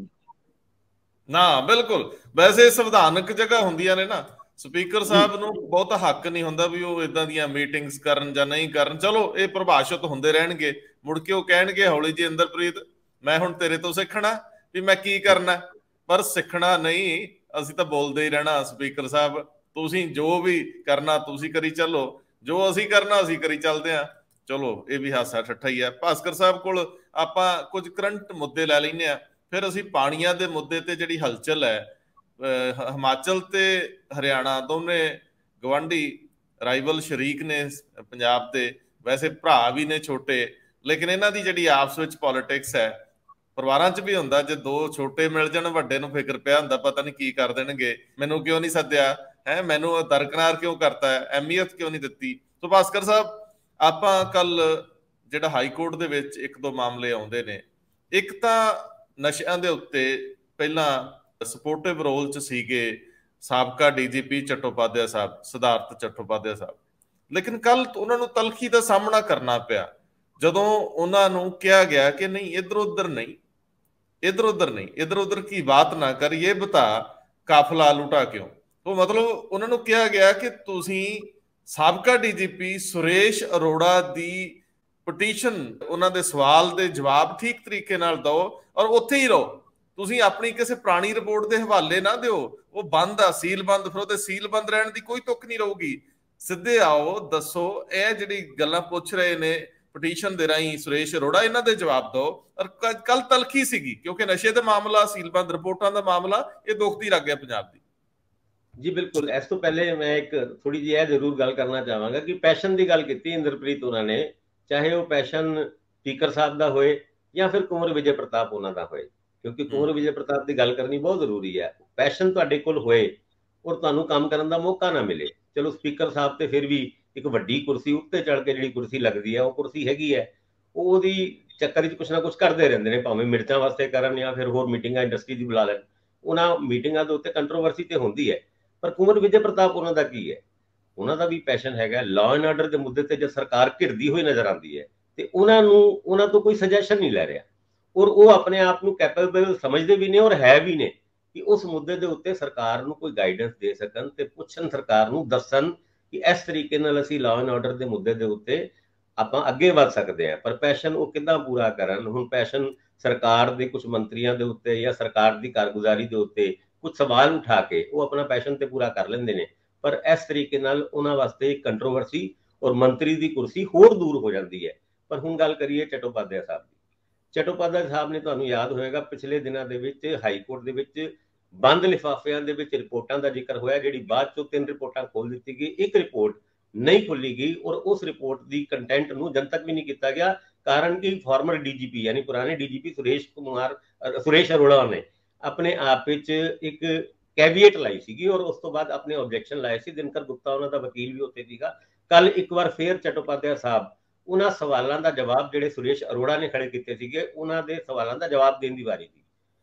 ਨਾ। ਬਿਲਕੁਲ, ਵੈਸੇ ਸੰਵਿਧਾਨਕ ਜਗ੍ਹਾ ਹੁੰਦੀਆਂ ਨੇ ਨਾ, ਸਪੀਕਰ ਸਾਹਿਬ ਨੂੰ ਬਹੁਤਾ ਹੱਕ ਨਹੀਂ ਹੁੰਦਾ ਵੀ ਉਹ ਇਦਾਂ ਦੀਆਂ ਮੀਟਿੰਗਸ ਕਰਨ ਜਾਂ ਨਹੀਂ ਕਰਨ। ਚਲੋ ਇਹ ਪ੍ਰਭਾਸ਼ਿਤ ਹੁੰਦੇ ਰਹਿਣਗੇ, ਮੁੜ ਕੇ ਉਹ ਕਹਿਣਗੇ ਹੌਲੀ ਜੀ ਇੰਦਰਪ੍ਰੀਤ ਮੈਂ ਹੁਣ ਤੇਰੇ ਤੋਂ ਸਿੱਖਣਾ ਵੀ ਮੈਂ ਕੀ ਕਰਨਾ, ਪਰ ਸਿੱਖਣਾ ਨਹੀਂ, ਅਸੀਂ ਤਾਂ ਬੋਲਦੇ ਹੀ ਰਹਿਣਾ। ਸਪੀਕਰ ਸਾਹਿਬ ਤੁਸੀਂ ਜੋ ਵੀ ਕਰਨਾ ਤੁਸੀਂ ਕਰੀ ਚੱਲੋ, ਜੋ ਅਸੀਂ ਕਰਨਾ ਅਸੀਂ ਕਰੀ ਚੱਲਦੇ ਹਾਂ। ਚਲੋ ਇਹ ਵੀ ਹਾਸਾ ਠੱਠਾ ਹੀ ਹੈ। ਭਾਸਕਰ ਸਾਹਿਬ ਕੋਲ ਆਪਾਂ ਕੁਝ ਕਰੰਟ ਮੁੱਦੇ ਲੈ ਲੈਂਦੇ ਹਾਂ, ਫਿਰ ਅਸੀਂ ਪਾਣੀਆਂ ਦੇ ਮੁੱਦੇ ਤੇ ਜਿਹੜੀ ਹਲਚਲ ਹੈ, ਹਿਮਾਚਲ ਤੇ ਹਰਿਆਣਾ ਦੋਨੇ ਗਵਾਂਢੀ ਰਾਈਵਲ ਸ਼ਰੀਕ ਨੇ ਪੰਜਾਬ ਦੇ, ਵੈਸੇ ਭਰਾ ਵੀ ਨੇ ਛੋਟੇ, ਲੇਕਿਨ ਇਹਨਾਂ ਦੀ ਜਿਹੜੀ ਆਪਸ ਵਿੱਚ ਪੋਲੀਟਿਕਸ ਹੈ, ਪਰਿਵਾਰਾਂ 'ਚ ਵੀ ਹੁੰਦਾ, ਜੇ ਦੋ ਛੋਟੇ ਮਿਲ ਜਾਣ ਵੱਡੇ ਨੂੰ ਫਿਕਰ ਪਿਆ ਹੁੰਦਾ ਪਤਾ ਨਹੀਂ ਕੀ ਕਰ ਦੇਣਗੇ, ਮੈਨੂੰ ਕਿਉਂ ਨਹੀਂ ਸੱਦਿਆ ਹੈ, ਮੈਨੂੰ ਦਰਕਨਾਰ ਕਿਉਂ ਕਰਤਾ ਹੈ, ਅਹਿਮੀਅਤ ਕਿਉਂ ਨਹੀਂ ਦਿੱਤੀ। ਸੋ ਭਾਸਕਰ ਸਾਹਿਬ, ਆਪਾਂ ਕੱਲ ਜਿਹੜਾ ਹਾਈ ਕੋਰਟ ਦੇ ਵਿੱਚ ਇੱਕ ਦੋ ਮਾਮਲੇ ਆਉਂਦੇ ਨੇ, ਇੱਕ ਤਾਂ ਨਸ਼ਿਆਂ ਦੇ ਉੱਤੇ ਪਹਿਲਾਂ ਸਪੋਰਟਿਵ ਰੋਲ 'ਚ ਸੀਗੇ ਸਾਬਕਾ ਡੀਜੀਪੀ ਚਟੋਪਾਧਿਆ ਸਾਹਿਬ, ਸਿਧਾਰਥ ਚਟੋਪਾਧਿਆ ਸਾਹਿਬ, ਲੇਕਿਨ ਕੱਲ ਉਹਨਾਂ ਨੂੰ ਤਲਖੀ ਦਾ ਸਾਹਮਣਾ ਕਰਨਾ ਪਿਆ ਜਦੋਂ ਉਹਨਾਂ ਨੂੰ ਕਿਹਾ ਗਿਆ ਕਿ ਨਹੀਂ ਇੱਧਰ ਉੱਧਰ ਨਹੀਂ, ਇੱਧਰ ਉੱਧਰ ਨਹੀਂ, ਇੱਧਰ ਉੱਧਰ ਕੀ ਬਾਤ ਨਾ ਕਰ, ਇਹ ਬਤਾ ਕਾਫਲਾ ਲੁਟਾ ਕਿਉਂ। ਉਹ ਮਤਲਬ ਉਹਨਾਂ ਨੂੰ ਕਿਹਾ ਗਿਆ ਕਿ ਤੁਸੀਂ ਸਾਬਕਾ ਡੀਜੀਪੀ ਸੁਰੇਸ਼ ਅਰੋੜਾ ਦੀ ਪਟੀਸ਼ਨ, ਉਹਨਾਂ ਦੇ ਸਵਾਲ ਦੇ ਜਵਾਬ ਠੀਕ ਤਰੀਕੇ ਨਾਲ ਦਿਓ ਔਰ ਉੱਥੇ ਹੀ ਰਹੋ, ਤੁਸੀਂ ਆਪਣੀ ਕਿਸੇ ਪੁਰਾਣੀ ਰਿਪੋਰਟ ਦੇ ਹਵਾਲੇ ਨਾ ਦਿਓ, ਉਹ ਬੰਦ ਆ, ਸੀਲ ਬੰਦ, ਫਿਰ ਉਹਦੇ ਸੀਲ ਬੰਦ ਰਹਿਣ ਦੀ ਕੋਈ ਤੁੱਕ ਨਹੀਂ ਰਹੂਗੀ। ਸਿੱਧੇ ਆਓ, ਦੱਸੋ ਇਹ ਜਿਹੜੀ ਗੱਲਾਂ ਪੁੱਛ ਰਹੇ ਨੇ ਪਟੀਸ਼ਨ ਦੇ ਰਾਹੀਂ ਸੁਰੇਸ਼ ਅਰੋੜਾ, ਇਹਨਾਂ ਦੇ ਜਵਾਬ ਦਿਓ। ਔਰ ਕੱਲ ਤਲਖੀ ਸੀਗੀ, ਕਿਉਂਕਿ ਨਸ਼ੇ ਦਾ ਮਾਮਲਾ, ਸੀਲਬੰਦ ਰਿਪੋਰਟਾਂ ਦਾ ਮਾਮਲਾ, ਇਹ ਦੁਖਦੀ ਲੱਗ ਗਿਆ ਪੰਜਾਬ ਦੀ। ਜੀ ਬਿਲਕੁਲ। ਇਸ ਤੋਂ ਪਹਿਲੇ ਮੈਂ ਇੱਕ ਥੋੜੀ ਜਿਹੀ ਇਹ ਜ਼ਰੂਰ ਗੱਲ ਕਰਨਾ ਚਾਹਾਂਗਾ ਕਿ ਪੈਸ਼ਨ ਦੀ ਗੱਲ ਕੀਤੀ ਇੰਦਰਪ੍ਰੀਤ ਉਹਨਾਂ ਨੇ, ਚਾਹੇ ਉਹ ਪੈਸ਼ਨ ਸਪੀਕਰ ਸਾਹਿਬ ਦਾ ਹੋਏ ਜਾਂ ਫਿਰ ਕੁੰਵਰ ਵਿਜੇ ਪ੍ਰਤਾਪ ਉਹਨਾਂ ਦਾ ਹੋਏ, ਕਿਉਂਕਿ ਕੁੰਵਰ ਵਿਜੇ ਪ੍ਰਤਾਪ ਦੀ ਗੱਲ ਕਰਨੀ ਬਹੁਤ ਜ਼ਰੂਰੀ ਹੈ। ਪੈਸ਼ਨ ਤੁਹਾਡੇ ਕੋਲ ਹੋਏ ਔਰ ਤੁਹਾਨੂੰ ਕੰਮ ਕਰਨ ਦਾ ਮੌਕਾ ਨਾ ਮਿਲੇ, ਚਲੋ ਸਪੀਕਰ ਸਾਹਿਬ ਤੇ ਫਿਰ ਵੀ ਇੱਕ ਵੱਡੀ ਕੁਰਸੀ ਉੱਤੇ ਚੜ ਕੇ ਜਿਹੜੀ ਕੁਰਸੀ ਲੱਗਦੀ ਹੈ, ਉਹ ਕੁਰਸੀ ਹੈਗੀ ਹੈ, ਉਹ ਉਹਦੀ ਚੱਕਰ ਵਿੱਚ ਕੁਛ ਨਾ ਕੁਛ ਕਰਦੇ ਰਹਿੰਦੇ ਨੇ, ਭਾਵੇਂ ਮਿਰਚਾਂ ਵਾਸਤੇ ਕਰਨ ਜਾਂ ਫਿਰ ਹੋਰ ਮੀਟਿੰਗਾਂ ਇੰਡਸਟਰੀ ਦੀ ਬੁਲਾ ਲੈਣ। ਉਹਨਾਂ ਮੀਟਿੰਗਾਂ ਦੇ ਉੱਤੇ ਕੰਟਰੋਵਰਸੀ ਤੇ ਹੁੰਦੀ ਹੈ, ਪਰ ਕੁੰਵਰ ਵਿਜੇ ਪ੍ਰਤਾਪ ਉਹਨਾਂ ਦਾ ਕੀ ਹੈ, ਉਹਨਾਂ ਦਾ ਵੀ ਪੈਸ਼ਨ ਹੈਗਾ। ਲਾਅ ਐਂਡ ਆਰਡਰ ਦੇ ਮੁੱਦੇ ਤੇ ਜਦ ਸਰਕਾਰ ਘਿਰਦੀ ਹੋਈ ਨਜ਼ਰ ਆਉਂਦੀ ਹੈ ਤੇ ਉਹਨਾਂ ਨੂੰ ਉਹਨਾਂ ਤੋਂ ਕੋਈ ਸੁਜੈਸ਼ਨ ਨਹੀਂ ਲੈ ਰਿਹਾ, ਔਰ ਉਹ ਆਪਣੇ ਆਪ ਨੂੰ ਕੈਪੇਬਲ ਸਮਝਦੇ ਵੀ ਨੇ ਔਰ ਹੈ ਵੀ ਨੇ ਕਿ ਉਸ ਮੁੱਦੇ ਦੇ ਉੱਤੇ ਸਰਕਾਰ ਨੂੰ ਕੋਈ ਗਾਈਡੈਂਸ ਦੇ ਸਕਣ ਤੇ ਪੁੱਛਣ, ਸਰਕਾਰ ਨੂੰ ਦੱਸਣ ਕਿ ਇਸ ਤਰੀਕੇ ਨਾਲ ਅਸੀਂ ਲਾਅ ਐਂਡ ਆਰਡਰ ਦੇ ਮੁੱਦੇ ਦੇ ਉੱਤੇ ਆਪਾਂ ਅੱਗੇ ਵੱਧ ਸਕਦੇ ਹਾਂ। ਪਰ ਪੈਸ਼ਨ ਉਹ ਕਿੱਦਾਂ ਪੂਰਾ ਕਰਨ? ਹੁਣ ਪੈਸ਼ਨ ਸਰਕਾਰ ਦੇ ਕੁਝ ਮੰਤਰੀਆਂ ਦੇ ਉੱਤੇ ਜਾਂ ਸਰਕਾਰ ਦੀ ਕਾਰਗੁਜ਼ਾਰੀ ਦੇ ਉੱਤੇ ਕੁਝ ਸਵਾਲ ਉਠਾ ਕੇ ਉਹ ਆਪਣਾ ਪੈਸ਼ਨ ਤੇ ਪੂਰਾ ਕਰ ਲੈਂਦੇ ਨੇ, ਪਰ ਇਸ ਤਰੀਕੇ ਨਾਲ ਉਹਨਾਂ ਵਾਸਤੇ ਕੰਟਰੋਵਰਸੀ ਔਰ ਮੰਤਰੀ ਦੀ ਕੁਰਸੀ ਹੋਰ ਦੂਰ ਹੋ ਜਾਂਦੀ ਹੈ। ਪਰ ਹੁਣ ਗੱਲ ਕਰੀਏ ਚਟੋਪਾਧਿਆਏ ਸਾਹਿਬ ਦੀ। ਚਟੋਪਾਧਿਆਏ ਸਾਹਿਬ ਨੇ, ਤੁਹਾਨੂੰ ਯਾਦ ਹੋਏਗਾ, ਪਿਛਲੇ ਦਿਨਾਂ ਦੇ ਵਿੱਚ ਹਾਈ ਕੋਰਟ ਦੇ ਵਿੱਚ ਬੰਦ ਲਿਫਾਫਿਆਂ ਦੇ ਵਿੱਚ ਰਿਪੋਰਟਾਂ ਦਾ ਜ਼ਿਕਰ ਹੋਇਆ, ਜਿਹੜੀ ਬਾਅਦ ਚੋਂ ਤਿੰਨ ਰਿਪੋਰਟਾਂ ਖੋਲ ਦਿੱਤੀ ਗਈ, ਇੱਕ ਰਿਪੋਰਟ ਨਹੀਂ ਖੋਲੀ ਗਈ ਔਰ ਉਸ ਰਿਪੋਰਟ ਦੀ ਕੰਟੈਂਟ ਨੂੰ ਜਨਤਕ ਵੀ ਨਹੀਂ ਕੀਤਾ ਗਿਆ। ਕਾਰਨ ਕਿ ਫਾਰਮਰ ਡੀਜੀਪੀ ਯਾਨੀ ਪੁਰਾਣੇ ਡੀਜੀਪੀ ਸੁਰੇਸ਼ ਕੁਮਾਰ ਸੁਰੇਸ਼ ਅਰੋੜਾ ਨੇ ਆਪਣੇ ਆਪ ਵਿੱਚ ਇੱਕ ਕੈਵੀਏਟ ਲਾਈ ਸੀਗੀ ਔਰ ਉਸ ਤੋਂ ਬਾਅਦ ਆਪਣੇ ਆਬਜੈਕਸ਼ਨ ਲਾਏ ਸੀ। ਦਿਨਕਰ ਗੁਪਤਾ ਉਹਨਾਂ ਦਾ ਵਕੀਲ ਵੀ ਉੱਥੇ ਸੀਗਾ। ਕੱਲ ਇੱਕ ਵਾਰ ਫੇਰ ਚਟੋਪਾਧਿਆਏ ਸਾਹਿਬ ਉਹਨਾਂ ਸਵਾਲਾਂ ਦਾ ਜਵਾਬ ਜਿਹੜੇ ਸੁਰੇਸ਼ ਅਰੋੜਾ ਨੇ ਖੜੇ ਕੀਤੇ ਸੀਗੇ, ਉਹਨਾਂ ਦੇ ਸਵਾਲਾਂ ਦਾ ਜਵਾਬ ਦੇਣ ਦੀ ਵਾਰੀ ਸੀ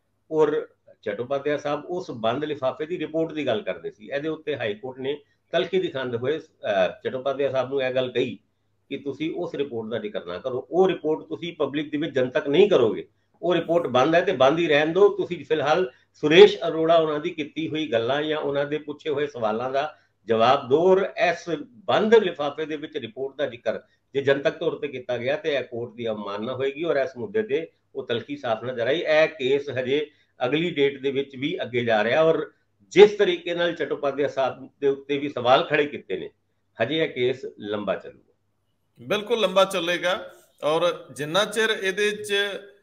ਔਰ ਚਟੋਪਾਧਿਆਏ ਸਾਹਿਬ ਉਸ ਬੰਦ ਲਿਫਾਫੇ ਦੀ ਰਿਪੋਰਟ ਦੀ ਗੱਲ ਕਰਦੇ ਸੀ। ਇਹਦੇ ਉੱਤੇ ਹਾਈ ਕੋਰਟ ਨੇ ਤਲਖੀ ਦਿਖਾਉਂਦੇ ਹੋਏ ਚਟੋਪਾਧਿਆਏ ਸਾਹਿਬ ਨੂੰ ਇਹ ਗੱਲ ਕਹੀ ਕਿ ਤੁਸੀਂ ਉਸ ਰਿਪੋਰਟ ਦਾ ਜ਼ਿਕਰ ਨਾ ਕਰੋ, ਉਹ ਰਿਪੋਰਟ ਤੁਸੀਂ ਪਬਲਿਕ ਦੇ ਵਿੱਚ ਜਨਤਕ ਨਹੀਂ ਕਰੋਗੇ, ਉਹ ਰਿਪੋਰਟ ਬੰਦ ਹੈ ਤੇ ਬੰਦ ਹੀ ਰਹਿਣ ਦਿਓ। ਤੁਸੀਂ ਫਿਲਹਾਲ ਸੁਰੇਸ਼ ਅਰੋੜਾ ਉਹਨਾਂ ਦੀ ਕੀਤੀ ਹੋਈ ਗੱਲਾਂ ਜਾਂ ਉਹਨਾਂ ਦੇ ਪੁੱਛੇ ਹੋਏ ਸਵਾਲਾਂ ਦਾ ਜਵਾਬ ਦਿਓ ਔਰ ਇਸ ਬੰਦ ਲਿਫਾਫੇ ਦੇ ਵਿੱਚ ਰਿਪੋਰਟ ਦਾ ਜ਼ਿਕਰ ਜੇ ਜਨਤਕ ਤੌਰ ਤੇ ਕੀਤਾ ਗਿਆ ਤੇ ਇਹ ਕੋਰਟ ਦੀ ਅਵਮਾਨਨਾ ਹੋਏਗੀ ਔਰ ਇਸ ਮੁੱਦੇ ਤੇ ਉਹ ਤਲਖੀ ਸਾਫ਼ ਨਜ਼ਰ ਆਈ। ਇਹ ਕੇਸ ਹਜੇ ਅਗਲੀ ਡੇਟ ਦੇ ਵਿੱਚ ਵੀ ਅੱਗੇ ਜਾ ਰਿਹਾ ਔਰ ਜਿਸ ਤਰੀਕੇ ਨਾਲ ਚਟੋਪਾਧਿਆਏ ਸਾਹਿਬ ਦੇ ਉੱਤੇ ਵੀ ਸਵਾਲ ਖੜੇ ਕੀਤੇ ਨੇ, ਹਜੇ ਇਹ ਕੇਸ ਲੰਬਾ ਚੱਲੂਗਾ। ਬਿਲਕੁਲ ਲੰਬਾ ਚੱਲੇਗਾ ਔਰ ਜਿੰਨਾ ਚਿਰ ਇਹਦੇ 'ਚ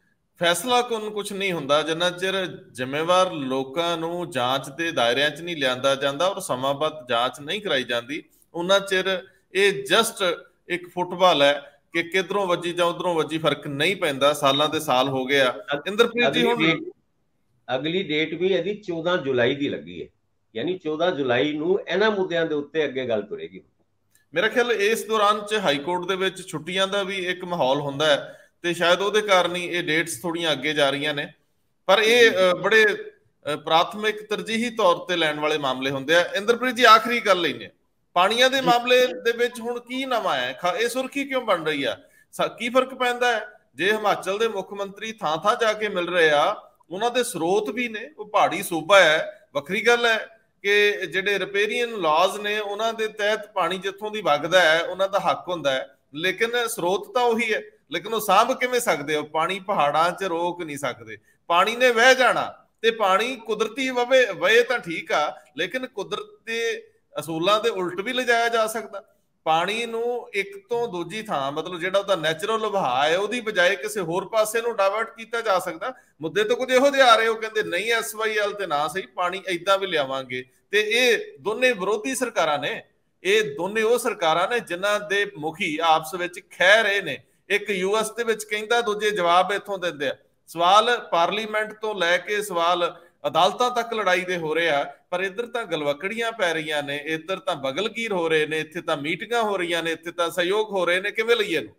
ਫੈਸਲਾ ਕੋਨ ਕੁਝ ਨਹੀਂ ਹੁੰਦਾ, ਜਿੰਨਾ ਚਿਰ ਜ਼ਿੰਮੇਵਾਰ ਲੋਕਾਂ ਨੂੰ ਜਾਂਚ ਦੇ ਦਾਇਰਿਆਂ 'ਚ ਨਹੀਂ ਲਿਆਂਦਾ ਜਾਂਦਾ ਔਰ ਸਮਾਂਬੱਧ ਜਾਂਚ ਨਹੀਂ ਕਰਾਈ ਜਾਂਦੀ, ਉਹਨਾਂ ਚਿਰ ਇਹ ਜਸਟ ਇੱਕ ਫੁੱਟਬਾਲ ਹੈ ਕਿ ਕਿਧਰੋਂ ਵੱਜੀ ਜਾਂ ਉਧਰੋਂ ਵੱਜੀ, ਫਰਕ ਨਹੀਂ ਪੈਂਦਾ। ਸਾਲਾਂ ਦੇ ਸਾਲ ਹੋ ਗਏ ਆ। ਇੰਦਰਪ੍ਰੀਤ ਜੀ, ਹੁਣ ਅਗਲੀ ਡੇਟ ਵੀ ਇਹਦੀ ਚੌਦਾਂ ਜੁਲਾਈ ਦੀ ਲੱਗੀ ਹੈ, ਯਾਨੀ ਚੌਦਾਂ ਜੁਲਾਈ ਨੂੰ ਇਹਨਾਂ ਮੁੱਦਿਆਂ ਦੇ ਉੱਤੇ ਅੱਗੇ ਗੱਲ ਤੁਰੇਗੀ। ਮੇਰਾ ਖਿਆਲ ਇਸ ਦੌਰਾਨ 'ਚ ਹਾਈ ਕੋਰਟ ਦੇ ਵਿੱਚ ਛੁੱਟੀਆਂ ਦਾ ਵੀ ਇੱਕ ਮਾਹੌਲ ਹੁੰਦਾ ਹੈ ਤੇ ਸ਼ਾਇਦ ਉਹਦੇ ਕਾਰਨ ਹੀ ਇਹ ਡੇਟਸ ਥੋੜੀਆਂ ਅੱਗੇ ਜਾ ਰਹੀਆਂ ਨੇ। ਪਰ ਇਹ ਬੜੇ ਪ੍ਰਾਥਮਿਕ ਤਰਜੀਹੀ ਤੌਰ ਤੇ ਲੈਣ ਵਾਲੇ ਮਾਮਲੇ ਹੁੰਦੇ ਆ। ਇੰਦਰਪ੍ਰੀਤ ਜੀ, ਆਖਰੀ ਗੱਲ ਲੈਣੇ, ਪਾਣੀਆਂ ਦੇ ਮਾਮਲੇ ਦੇ ਵਿੱਚ ਹੁਣ ਕੀ ਨਵਾਂ ਹੈ? ਇਹ ਸੁਰਖੀ ਕਿਉਂ ਬਣ ਰਹੀ ਆ? ਕੀ ਫਰਕ ਪੈਂਦਾ ਹੈ ਜੇ ਹਿਮਾਚਲ ਦੇ ਮੁੱਖ ਮੰਤਰੀ ਥਾਂ ਥਾਂ ਜਾ ਕੇ ਮਿਲ ਰਹੇ ਆ? ਉਹਨਾਂ ਦੇ ਸਰੋਤ ਵੀ ਨੇ, ਉਹ ਪਹਾੜੀ ਸੂਬਾ ਹੈ। ਵੱਖਰੀ ਗੱਲ ਹੈ ਕਿ ਜਿਹੜੇ ਰਿਪੇਰੀਅਨ ਲਾਜ਼ ਨੇ ਉਹਨਾਂ ਦੇ ਤਹਿਤ ਪਾਣੀ ਜਿੱਥੋਂ ਦੀ ਵਗਦਾ ਹੈ ਉਹਨਾਂ ਦਾ ਹੱਕ ਹੁੰਦਾ ਹੈ, ਲੇਕਿਨ ਸਰੋਤ ਤਾਂ ਉਹੀ ਹੈ, ਲੇਕਿਨ ਉਹ ਸਾਂਭ ਕਿਵੇਂ ਸਕਦੇ ਹੋ? ਪਾਣੀ ਪਹਾੜਾਂ 'ਚ ਰੋਕ ਨਹੀਂ ਸਕਦੇ, ਪਾਣੀ ਨੇ ਵਹਿ ਜਾਣਾ। ਤੇ ਪਾਣੀ ਕੁਦਰਤੀ ਵਵੇ ਵਏ ਤਾਂ ਠੀਕ ਆ, ਲੇਕਿਨ ਕੁਦਰਤ ਦੇ ਅਸੂਲਾਂ ਦੇ ਉਲਟ ਵੀ ਲਿਜਾਇਆ ਜਾ ਸਕਦਾ। ਪਾਣੀ ਨੂੰ ਇੱਕ ਤੋਂ ਦੂਜੀ ਥਾਂ, ਮਤਲਬ ਜਿਹੜਾ ਉਹਦਾ ਨੈਚੁਰਲ ਵਹਾਅ ਹੈ, ਉਹਦੀ ਬਜਾਏ ਕਿਸੇ ਹੋਰ ਪਾਸੇ ਨੂੰ ਡਾਇਵਰਟ ਕੀਤਾ ਜਾ ਸਕਦਾ। ਮੁੱਦੇ ਤਾਂ ਕੁਝ ਇਹੋ ਜਿਹੇ ਆ ਰਹੇ, ਉਹ ਕਹਿੰਦੇ ਨਹੀਂ ਐਸ ਵਾਈ ਐਲ ਤੇ ਨਾ ਸਹੀ, ਪਾਣੀ ਏਦਾਂ ਵੀ ਲਿਆਵਾਂਗੇ। ਤੇ ਇਹ ਦੋਨੇ ਵਿਰੋਧੀ ਸਰਕਾਰਾਂ ਨੇ, ਇਹ ਦੋਨੇ ਉਹ ਸਰਕਾਰਾਂ ਨੇ ਜਿਨ੍ਹਾਂ ਦੇ ਮੁਖੀ ਆਪਸ ਵਿੱਚ ਖਹਿ ਰਹੇ ਨੇ। ਇੱਕ ਯੂ ਐਸ ਦੇ ਵਿੱਚ ਕਹਿੰਦਾ, ਦੂਜੇ ਜਵਾਬ ਇੱਥੋਂ ਦਿੰਦੇ ਆ। ਸਵਾਲ ਪਾਰਲੀਮੈਂਟ ਤੋਂ ਲੈ ਕੇ ਸਵਾਲ ਅਦਾਲਤਾਂ ਤੱਕ ਲੜਾਈ ਦੇ ਹੋ ਰਹੇ ਆ, ਪਰ ਇੱਧਰ ਤਾਂ ਗਲਵਕੜੀਆਂ ਪੈ ਰਹੀਆਂ ਨੇ, ਇੱਧਰ ਤਾਂ ਬਗਲਗੀਰ ਹੋ ਰਹੇ ਨੇ, ਇੱਥੇ ਤਾਂ ਮੀਟਿੰਗਾਂ ਹੋ ਰਹੀਆਂ ਨੇ, ਇੱਥੇ ਤਾਂ ਸਹਿਯੋਗ ਹੋ ਰਹੇ ਨੇ। ਕਿਵੇਂ ਲਈਏ ਇਹਨੂੰ?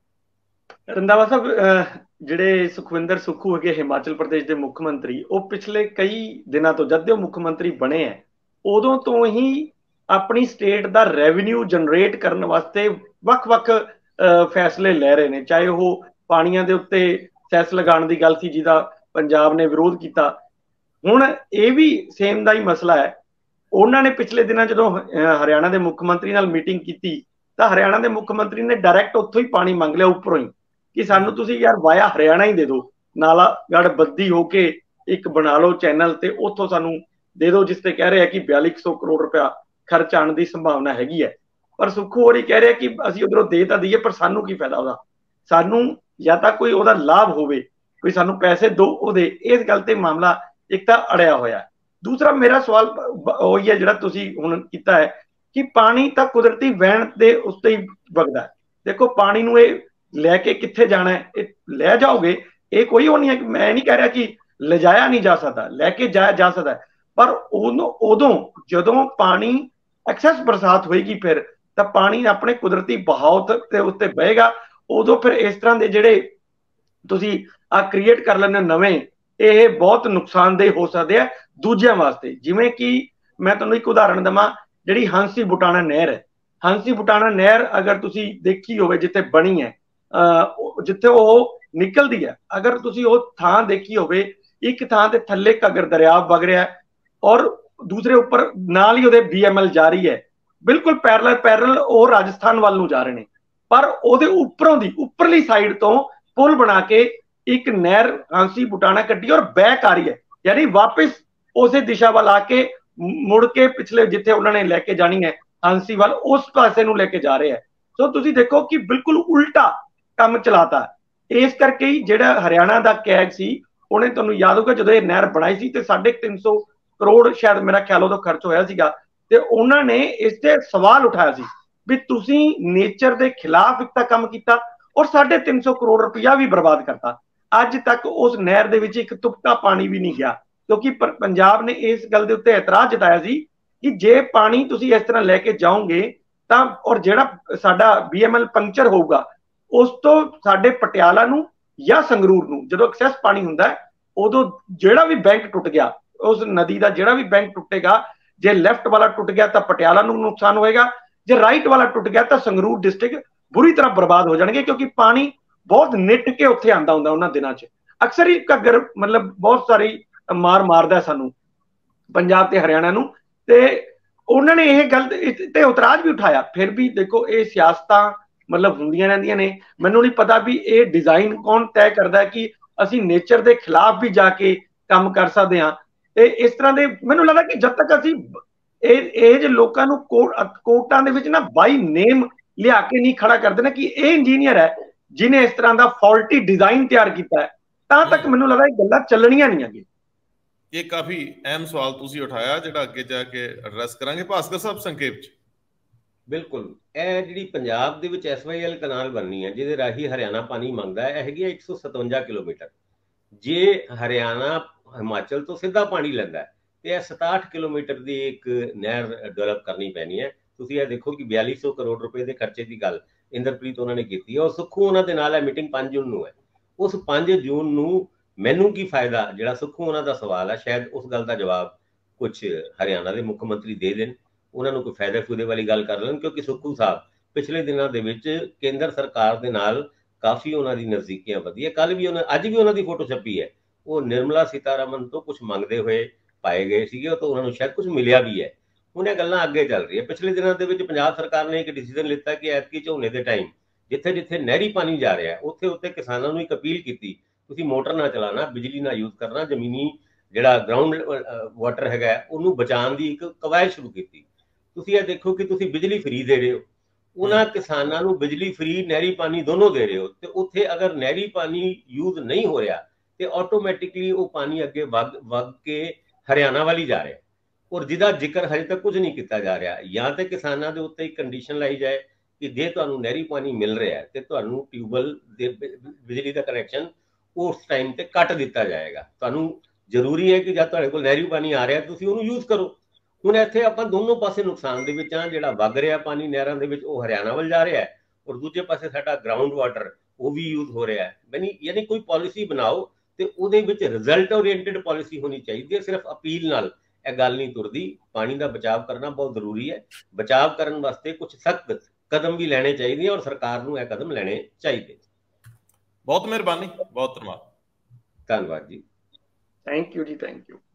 ਰੰਧਾਵਾ ਸਾਹਿਬ, ਜਿਹੜੇ ਸੁਖਵਿੰਦਰ ਸੁੱਖੂ ਹੈਗੇ ਹਿਮਾਚਲ ਪ੍ਰਦੇਸ਼ ਦੇ ਮੁੱਖ ਮੰਤਰੀ, ਉਹ ਪਿਛਲੇ ਕਈ ਦਿਨਾਂ ਤੋਂ, ਜਦ ਦੇ ਉਹ ਮੁੱਖ ਮੰਤਰੀ ਬਣੇ ਆ, ਉਦੋਂ ਤੋਂ ਹੀ ਆਪਣੀ ਸਟੇਟ ਦਾ ਰੈਵਨਿਊ ਜਨਰੇਟ ਕਰਨ ਵਾਸਤੇ ਵੱਖ-ਵੱਖ ਫੈਸਲੇ ਲੈ ਰਹੇ ਨੇ। ਚਾਹੇ ਉਹ ਪਾਣੀਆਂ ਦੇ ਉੱਤੇ ਸੈਸ ਲਗਾਉਣ ਦੀ ਗੱਲ ਸੀ ਜਿਹਦਾ ਪੰਜਾਬ ਨੇ ਵਿਰੋਧ ਕੀਤਾ, ਹੁਣ ਇਹ ਵੀ ਸੇਮ ਦਾ ਹੀ ਮਸਲਾ ਹੈ। ਉਹਨਾਂ ਨੇ ਪਿਛਲੇ ਦਿਨਾਂ ਜਦੋਂ ਹਰਿਆਣਾ ਦੇ ਮੁੱਖ ਮੰਤਰੀ ਨਾਲ ਮੀਟਿੰਗ ਕੀਤੀ ਤਾਂ ਹਰਿਆਣਾ ਦੇ ਮੁੱਖ ਮੰਤਰੀ ਨੇ ਡਾਇਰੈਕਟ ਉੱਥੋਂ ਹੀ ਪਾਣੀ ਮੰਗ ਲਿਆ, ਉੱਪਰੋਂ ਹੀ, ਕਿ ਸਾਨੂੰ ਤੁਸੀਂ ਯਾਰ ਵਾਇਆ ਹਰਿਆਣਾ ਹੀ ਦੇ ਦਿਓ, ਨਾਲਾਗੜ੍ਹ ਬੱਦੀ ਹੋ ਕੇ ਇੱਕ ਬਣਾ ਲਓ ਚੈਨਲ ਤੇ ਉੱਥੋਂ ਸਾਨੂੰ ਦੇ ਦਿਓ, ਜਿਸ ਤੇ ਕਹਿ ਰਹੇ ਆ ਕਿ ਬਿਆਲੀ ਸੌ ਕਰੋੜ ਰੁਪਇਆ ਖਰਚ ਆਉਣ ਦੀ ਸੰਭਾਵਨਾ ਹੈਗੀ ਹੈ। ਪਰ ਸੁੱਖੂ ਹੋਰੀ ਕਹਿ ਰਿਹਾ ਕਿ ਅਸੀਂ ਉਧਰੋਂ ਦੇ ਤਾਂ ਦਈਏ, ਪਰ ਸਾਨੂੰ ਕੀ ਫਾਇਦਾ ਉਹਦਾ, ਸਾਨੂੰ ਜਾਂ ਤਾਂ ਕੋਈ ਉਹਦਾ ਲਾਭ ਹੋਵੇ, ਕੋਈ ਸਾਨੂੰ ਪੈਸੇ ਦੋ ਉਹਦੇ। ਇਸ ਗੱਲ ਤੇ ਮਾਮਲਾ ਇੱਕ ਤਾਂ ਅੜਿਆ ਹੋਇਆ। ਦੂਸਰਾ ਮੇਰਾ ਸਵਾਲ ਉਹੀ ਹੈ ਜਿਹੜਾ ਤੁਸੀਂ ਹੁਣ ਕੀਤਾ ਹੈ ਕਿ ਪਾਣੀ ਤਾਂ ਕੁਦਰਤੀ ਵਹਿਣ ਦੇ ਉੱਤੇ ਹੀ ਵਗਦਾ। ਦੇਖੋ ਪਾਣੀ ਨੂੰ ਇਹ ਲੈ ਕੇ ਕਿੱਥੇ ਜਾਣਾ ਹੈ, ਇਹ ਲੈ ਜਾਓਗੇ, ਇਹ ਕੋਈ ਉਹ ਨਹੀਂ ਹੈ ਕਿ ਮੈਂ ਨਹੀਂ ਕਹਿ ਰਿਹਾ ਕਿ ਲਿਜਾਇਆ ਨਹੀਂ ਜਾ ਸਕਦਾ, ਲੈ ਕੇ ਜਾਇਆ ਜਾ ਸਕਦਾ, ਪਰ ਉਹਨੂੰ ਉਦੋਂ ਜਦੋਂ ਪਾਣੀ ਐਕਸੈਸ ਬਰਸਾਤ ਹੋਏਗੀ ਫਿਰ ਤਾਂ ਪਾਣੀ ਆਪਣੇ ਕੁਦਰਤੀ ਬਹਾਵ ਤੇ ਉੱਤੇ ਬਹੇਗਾ। ਉਦੋਂ ਫਿਰ ਇਸ ਤਰ੍ਹਾਂ ਦੇ ਜਿਹੜੇ ਤੁਸੀਂ ਆ ਕ੍ਰੀਏਟ ਕਰ ਲੈਂਦੇ ਨਵੇਂ, ਇਹ ਬਹੁਤ ਨੁਕਸਾਨਦੇਹ ਹੋ ਸਕਦੇ ਆ ਦੂਜਿਆਂ ਵਾਸਤੇ। ਜਿਵੇਂ ਕਿ ਮੈਂ ਤੁਹਾਨੂੰ ਇੱਕ ਉਦਾਹਰਣ ਦੇਵਾਂ, ਜਿਹੜੀ ਹਾਂਸੀ ਬੁਟਾਣਾ ਨਹਿਰ ਹੈ, ਹਾਂਸੀ ਬੁਟਾਣਾ ਨਹਿਰ ਅਗਰ ਤੁਸੀਂ ਦੇਖੀ ਹੋਵੇ ਜਿੱਥੇ ਬਣੀ ਹੈ, ਅਹ ਜਿੱਥੇ ਉਹ ਨਿਕਲਦੀ ਹੈ, ਅਗਰ ਤੁਸੀਂ ਉਹ ਥਾਂ ਦੇਖੀ ਹੋਵੇ, ਇੱਕ ਥਾਂ ਤੇ ਥੱਲੇ ਘੱਗਰ ਦਰਿਆ ਵਗ ਰਿਹਾ ਔਰ ਦੂਸਰੇ ਉੱਪਰ ਨਾਲ ਹੀ ਉਹਦੇ ਬੀ ਐਮ ਐਲ ਜਾਰੀ ਹੈ, ਬਿਲਕੁਲ ਪੈਰਲਲ ਪੈਰਲਲ ਉਹ ਰਾਜਸਥਾਨ ਵੱਲ ਨੂੰ ਜਾ ਰਹੇ ਨੇ। ਪਰ ਉਹਦੇ ਉੱਪਰੋਂ ਦੀ ਉੱਪਰਲੀ ਸਾਈਡ ਤੋਂ ਪੁਲ ਬਣਾ ਕੇ ਇੱਕ ਨਹਿਰ ਹਾਂਸੀ ਬੁਟਾਣਾ ਕੱਢੀ ਔਰ ਬੈਕ ਆ ਰਹੀ ਹੈ, ਯਾਨੀ ਵਾਪਸ ਉਸੇ ਦਿਸ਼ਾ ਵੱਲ ਆ ਕੇ ਮੁੜ ਕੇ ਪਿਛਲੇ ਜਿੱਥੇ ਉਹਨਾਂ ਨੇ ਲੈ ਕੇ ਜਾਣੀ ਹੈ ਹਾਂਸੀ ਵੱਲ, ਉਸ ਪਾਸੇ ਨੂੰ ਲੈ ਕੇ ਜਾ ਰਹੇ ਹੈ। ਸੋ ਤੁਸੀਂ ਦੇਖੋ ਕਿ ਬਿਲਕੁਲ ਉਲਟਾ ਕੰਮ ਚਲਾਤਾ। ਇਸ ਕਰਕੇ ਹੀ ਜਿਹੜਾ ਹਰਿਆਣਾ ਦਾ ਕੈਗ ਸੀ, ਉਹਨੇ ਤੁਹਾਨੂੰ ਯਾਦ ਹੋਊਗਾ ਜਦੋਂ ਇਹ ਨਹਿਰ ਬਣਾਈ ਸੀ ਤੇ ਸਾਢੇ ਤਿੰਨ ਸੌ ਕਰੋੜ ਸ਼ਾਇਦ ਮੇਰਾ ਖਿਆਲ ਉਦੋਂ ਖਰਚ ਹੋਇਆ ਸੀਗਾ, ਤੇ ਉਹਨਾਂ ਨੇ ਇਸ ਤੇ ਸਵਾਲ ਉਠਾਇਆ ਸੀ ਵੀ ਤੁਸੀਂ ਨੇਚਰ ਦੇ ਖਿਲਾਫ ਇੱਕ ਤਾਂ ਕੰਮ ਕੀਤਾ ਔਰ ਸਾਢੇ ਤਿੰਨ ਸੌ ਕਰੋੜ ਰੁਪਇਆ ਵੀ ਬਰਬਾਦ ਕਰਤਾ। ਅੱਜ ਤੱਕ ਉਸ ਨਹਿਰ ਦੇ ਵਿੱਚ ਇੱਕ ਤੁਪਕਾ ਪਾਣੀ ਵੀ ਨਹੀਂ ਗਿਆ, ਕਿਉਂਕਿ ਪੰਜਾਬ ਨੇ ਇਸ ਗੱਲ ਦੇ ਉੱਤੇ ਇਤਰਾਜ਼ ਜਤਾਇਆ ਸੀ ਕਿ ਜੇ ਪਾਣੀ ਤੁਸੀਂ ਇਸ ਤਰ੍ਹਾਂ ਲੈ ਕੇ ਜਾਓਗੇ ਤਾਂ ਔਰ ਜਿਹੜਾ ਸਾਡਾ ਬੀ ਐਮ ਐਲ ਪੰਕਚਰ ਹੋਊਗਾ, ਉਸ ਤੋਂ ਸਾਡੇ ਪਟਿਆਲਾ ਨੂੰ ਜਾਂ ਸੰਗਰੂਰ ਨੂੰ ਜਦੋਂ ਐਕਸੈਸ ਪਾਣੀ ਹੁੰਦਾ ਹੈ, ਉਦੋਂ ਜਿਹੜਾ ਵੀ ਬੈਂਕ ਟੁੱਟ ਗਿਆ, ਉਸ ਨਦੀ ਦਾ ਜਿਹੜਾ ਵੀ ਬੈਂਕ ਟੁੱਟੇਗਾ, ਜੇ ਲੈਫਟ ਵਾਲਾ ਟੁੱਟ ਗਿਆ ਤਾਂ ਪਟਿਆਲਾ ਨੂੰ ਨੁਕਸਾਨ ਹੋਏਗਾ, ਜੇ ਰਾਈਟ ਵਾਲਾ ਟੁੱਟ ਗਿਆ ਤਾਂ ਸੰਗਰੂਰ ਡਿਸਟ੍ਰਿਕਟ ਬੁਰੀ ਤਰ੍ਹਾਂ ਬਰਬਾਦ ਹੋ ਜਾਣਗੇ, ਕਿਉਂਕਿ ਪਾਣੀ ਬਹੁਤ ਨਿੱਟ ਕੇ ਉੱਥੇ ਆਂਦਾ ਹੁੰਦਾ ਉਹਨਾਂ ਦਿਨਾਂ 'ਚ। ਅਕਸਰ ਹੀ ਘੱਗਰ ਮਤਲਬ ਬਹੁਤ ਸਾਰੀ ਮਾਰ ਮਾਰਦਾ ਸਾਨੂੰ ਪੰਜਾਬ ਤੇ ਹਰਿਆਣਾ ਨੂੰ, ਤੇ ਉਹਨਾਂ ਨੇ ਇਹ ਗੱਲ ਤੇ ਉਤਰਾਜ ਵੀ ਉਠਾਇਆ। ਫਿਰ ਵੀ ਦੇਖੋ ਇਹ ਸਿਆਸਤਾਂ ਮਤਲਬ ਹੁੰਦੀਆਂ ਰਹਿੰਦੀਆਂ ਨੇ। ਮੈਨੂੰ ਨਹੀਂ ਪਤਾ ਵੀ ਇਹ ਡਿਜ਼ਾਈਨ ਕੌਣ ਤੈਅ ਕਰਦਾ ਕਿ ਅਸੀਂ ਨੇਚਰ ਦੇ ਖਿਲਾਫ ਵੀ ਜਾ ਕੇ ਕੰਮ ਕਰ ਸਕਦੇ ਹਾਂ। ਤੇ ਇਸ ਤਰ੍ਹਾਂ ਦੇ ਮੈਨੂੰ ਲੱਗਦਾ ਕਿ ਜਦ ਤੱਕ ਅਸੀਂ ਇਹ ਇਹ ਜੇ ਲੋਕਾਂ ਨੂੰ ਕੋਰਟਾਂ ਦੇ ਵਿੱਚ ਨਾ ਬਾਈ ਨੇਮ ਲਿਆ ਕੇ ਨਹੀਂ ਖੜਾ ਕਰਦੇ ਨਾ ਕਿ ਇਹ ਇੰਜੀਨੀਅਰ ਹੈ ਜਿਹਨੇ ਇਸ ਤਰ੍ਹਾਂ ਦਾ ਫਾਲਟੀ ਡਿਜ਼ਾਈਨ ਤਿਆਰ ਕੀਤਾ ਹੈ, ਤਾਂ ਤੱਕ ਮੈਨੂੰ ਲੱਗਦਾ ਇਹ ਗੱਲਾਂ ਚੱਲਣੀਆਂ ਨਹੀਂ ਅੱਗੇ। ਇਹ ਕਾਫੀ ਅਹਿਮ ਸਵਾਲ ਤੁਸੀਂ ਉਠਾਇਆ ਜਿਹੜਾ ਅੱਗੇ ਜਾ ਕੇ ਐਡਰੈਸ ਕਰਾਂਗੇ। ਭਾਸਕਰ ਸਾਹਿਬ ਸੰਖੇਪ ਚ। ਬਿਲਕੁਲ, ਇਹ ਜਿਹੜੀ ਪੰਜਾਬ ਦੇ ਵਿੱਚ ਐਸ ਵਾਈ ਐਲ ਕਨਾਲ ਬਣਨੀ ਹੈ ਜਿਹਦੇ ਰਾਹੀਂ ਹਰਿਆਣਾ ਪਾਣੀ ਮੰਗਦਾ ਹੈ, ਇਹ ਹੈਗੀ ਹੈ ਇੱਕ ਸੌ ਸਤਵੰਜਾ ਕਿਲੋਮੀਟਰ। ਜੇ ਹਰਿਆਣਾ ਹਿਮਾਚਲ ਤੋਂ ਸਿੱਧਾ ਪਾਣੀ ਲੈਂਦਾ ਹੈ ਤੇ ਇਹ ਸਤਾਹਠ ਕਿਲੋਮੀਟਰ ਦੀ ਇੱਕ ਨਹਿਰ ਡਿਵੈਲਪ ਕਰਨੀ ਪੈਣੀ ਹੈ। ਤੁਸੀਂ ਇਹ ਦੇਖੋ ਕਿ ਬਿਆਲੀ ਸੌ ਕਰੋੜ ਰੁਪਏ ਦੇ ਖਰਚੇ ਦੀ ਗੱਲ ਇੰਦਰਪ੍ਰੀਤ ਉਹਨਾਂ ਨੇ ਕੀਤੀ ਹੈ ਔਰ ਸੁੱਖੂ ਉਹਨਾਂ ਦੇ ਨਾਲ ਹੈ। ਮੀਟਿੰਗ ਪੰਜ ਜੂਨ ਨੂੰ ਹੈ। ਉਸ ਪੰਜ ਜੂਨ ਨੂੰ ਮੈਨੂੰ ਕੀ ਫਾਇਦਾ, ਜਿਹੜਾ ਸੁੱਖੂ ਉਹਨਾਂ ਦਾ ਸਵਾਲ ਹੈ, ਸ਼ਾਇਦ ਉਸ ਗੱਲ ਦਾ ਜਵਾਬ ਕੁਝ ਹਰਿਆਣਾ ਦੇ ਮੁੱਖ ਮੰਤਰੀ ਦੇ ਦੇਣ, ਉਹਨਾਂ ਨੂੰ ਕੋਈ ਫਾਇਦਾ ਫੂਦੇ ਵਾਲੀ ਗੱਲ ਕਰ ਲੈਣ, ਕਿਉਂਕਿ ਸੁੱਖੂ ਸਾਹਿਬ ਪਿਛਲੇ ਦਿਨਾਂ ਦੇ ਵਿੱਚ ਕੇਂਦਰ ਸਰਕਾਰ ਦੇ ਨਾਲ ਕਾਫੀ ਉਹਨਾਂ ਦੀ ਨਜ਼ਦੀਕੀਆਂ ਵਧੀ ਹੈ। ਕੱਲ ਵੀ ਉਹਨਾਂ ਅੱਜ ਵੀ ਉਹਨਾਂ ਦੀ ਫੋਟੋ ਛਪੀ ਹੈ, ਉਹ ਨਿਰਮਲਾ ਸੀਤਾਰਮਨ ਤੋਂ ਕੁਝ ਮੰਗਦੇ ਹੋਏ ਪਾਏ ਗਏ ਸੀਗੇ, ਉਹ ਤੋਂ ਉਹਨਾਂ ਨੂੰ ਸ਼ਾਇਦ ਕੁਝ ਮਿਲਿਆ ਵੀ ਹੈ। ਹੁਣ ਇਹ ਗੱਲਾਂ ਅੱਗੇ ਚੱਲ ਰਹੀਆਂ। ਪਿਛਲੇ ਦਿਨਾਂ ਦੇ ਵਿੱਚ ਪੰਜਾਬ ਸਰਕਾਰ ਨੇ ਇੱਕ ਡਿਸੀਜਨ ਲਿੱਤਾ ਕਿ ਐਤਕੀ ਝੋਨੇ ਦੇ ਟਾਈਮ ਜਿੱਥੇ ਜਿੱਥੇ ਨਹਿਰੀ ਪਾਣੀ ਜਾ ਰਿਹਾ ਉੱਥੇ ਉੱਥੇ ਕਿਸਾਨਾਂ ਨੂੰ ਇੱਕ ਅਪੀਲ ਕੀਤੀ, ਤੁਸੀਂ ਮੋਟਰ ਨਾ ਚਲਾਣਾ, ਬਿਜਲੀ ਨਾ ਯੂਜ਼ ਕਰਨਾ, ਜ਼ਮੀਨੀ ਜਿਹੜਾ ਗਰਾਊਂਡ ਵਾਟਰ ਹੈਗਾ ਉਹਨੂੰ ਬਚਾਉਣ ਦੀ ਇੱਕ ਕਵਾਇਦ ਸ਼ੁਰੂ ਕੀਤੀ। ਤੁਸੀਂ ਇਹ ਦੇਖੋ ਕਿ ਤੁਸੀਂ ਬਿਜਲੀ ਫ੍ਰੀ ਦੇ ਰਹੇ ਹੋ, ਉਹਨਾਂ ਕਿਸਾਨਾਂ ਨੂੰ ਬਿਜਲੀ ਫ੍ਰੀ ਨਹਿਰੀ ਪਾਣੀ ਦੋਨੋਂ ਦੇ ਰਹੇ ਹੋ, ਤੇ ਉੱਥੇ ਅਗਰ ਨਹਿਰੀ ਪਾਣੀ ਯੂਜ਼ ਨਹੀਂ ਹੋ ਰਿਹਾ ਤੇ ਆਟੋਮੈਟਿਕਲੀ ਉਹ ਪਾਣੀ ਅੱਗੇ ਵਗ ਵਗ ਕੇ ਹਰਿਆਣਾ ਵੱਲ ਹੀ ਜਾ ਰਿਹਾ, ਔਰ ਜਿਹਦਾ ਜ਼ਿਕਰ ਹਜੇ ਤੱਕ ਕੁਝ ਨਹੀਂ ਕੀਤਾ ਜਾ ਰਿਹਾ। ਜਾਂ ਤੇ ਕਿਸਾਨਾਂ ਦੇ ਉੱਤੇ ਇੱਕ ਕੰਡੀਸ਼ਨ ਲਾਈ ਜਾਏ ਕਿ ਜੇ ਤੁਹਾਨੂੰ ਨਹਿਰੀ ਪਾਣੀ ਮਿਲ ਰਿਹਾ ਤੇ ਤੁਹਾਨੂੰ ਟਿਊਬਵੈਲ ਦੇ ਬਿਜਲੀ ਦਾ ਕਨੈਕਸ਼ਨ ਉਸ ਟਾਈਮ ਤੇ ਕੱਟ ਦਿੱਤਾ ਜਾਏਗਾ। ਤੁਹਾਨੂੰ ਜ਼ਰੂਰੀ ਹੈ ਕਿ ਜਦ ਤੁਹਾਡੇ ਕੋਲ ਨਹਿਰੀ ਪਾਣੀ ਆ ਰਿਹਾ ਤੁਸੀਂ ਉਹਨੂੰ ਯੂਜ਼ ਕਰੋ। ਹੁਣ ਇੱਥੇ ਆਪਾਂ ਦੋਨੋਂ ਪਾਸੇ ਨੁਕਸਾਨ ਦੇ ਵਿੱਚ ਆ, ਜਿਹੜਾ ਵਗ ਰਿਹਾ ਪਾਣੀ ਨਹਿਰਾਂ ਦੇ ਵਿੱਚ ਉਹ ਹਰਿਆਣਾ ਵੱਲ ਜਾ ਰਿਹਾ ਹੈ, ਔਰ ਦੂਜੇ ਪਾਸੇ ਸਾਡਾ ਗਰਾਊਂਡ ਵਾਟਰ ਉਹ ਵੀ ਯੂਜ਼ ਹੋ ਰਿਹਾ ਹੈ। ਯਾਨੀ ਯਾਨੀ ਕੋਈ ਪਾਲਿਸੀ ਬਣਾਓ ਤੇ ਉਹਦੇ ਵਿੱਚ ਰਿਜ਼ਲਟ ਓਰੀਐਂਟਡ ਪਾਲਿਸੀ ਹੋਣੀ ਚਾਹੀਦੀ ਹੈ। ਸਿਰਫ ਅਪੀਲ ਨਾਲ ਇਹ ਗੱਲ ਨਹੀਂ ਤੁਰਦੀ। ਪਾਣੀ ਦਾ ਬਚਾਅ ਕਰਨਾ ਬਹੁਤ ਜ਼ਰੂਰੀ ਹੈ। ਬਚਾਅ ਕਰਨ ਵਾਸਤੇ ਕੁਝ ਸਖਤ ਕਦਮ ਵੀ ਲੈਣੇ ਚਾਹੀਦੇ ਔਰ ਸਰਕਾਰ ਨੂੰ ਇਹ ਕਦਮ ਲੈਣੇ ਚਾਹੀਦੇ। ਬਹੁਤ ਮਿਹਰਬਾਨੀ, ਬਹੁਤ ਧੰਨਵਾਦ। ਧੰਨਵਾਦ ਜੀ। ਥੈਂਕ ਯੂ ਜੀ, ਥੈਂਕ ਯੂ।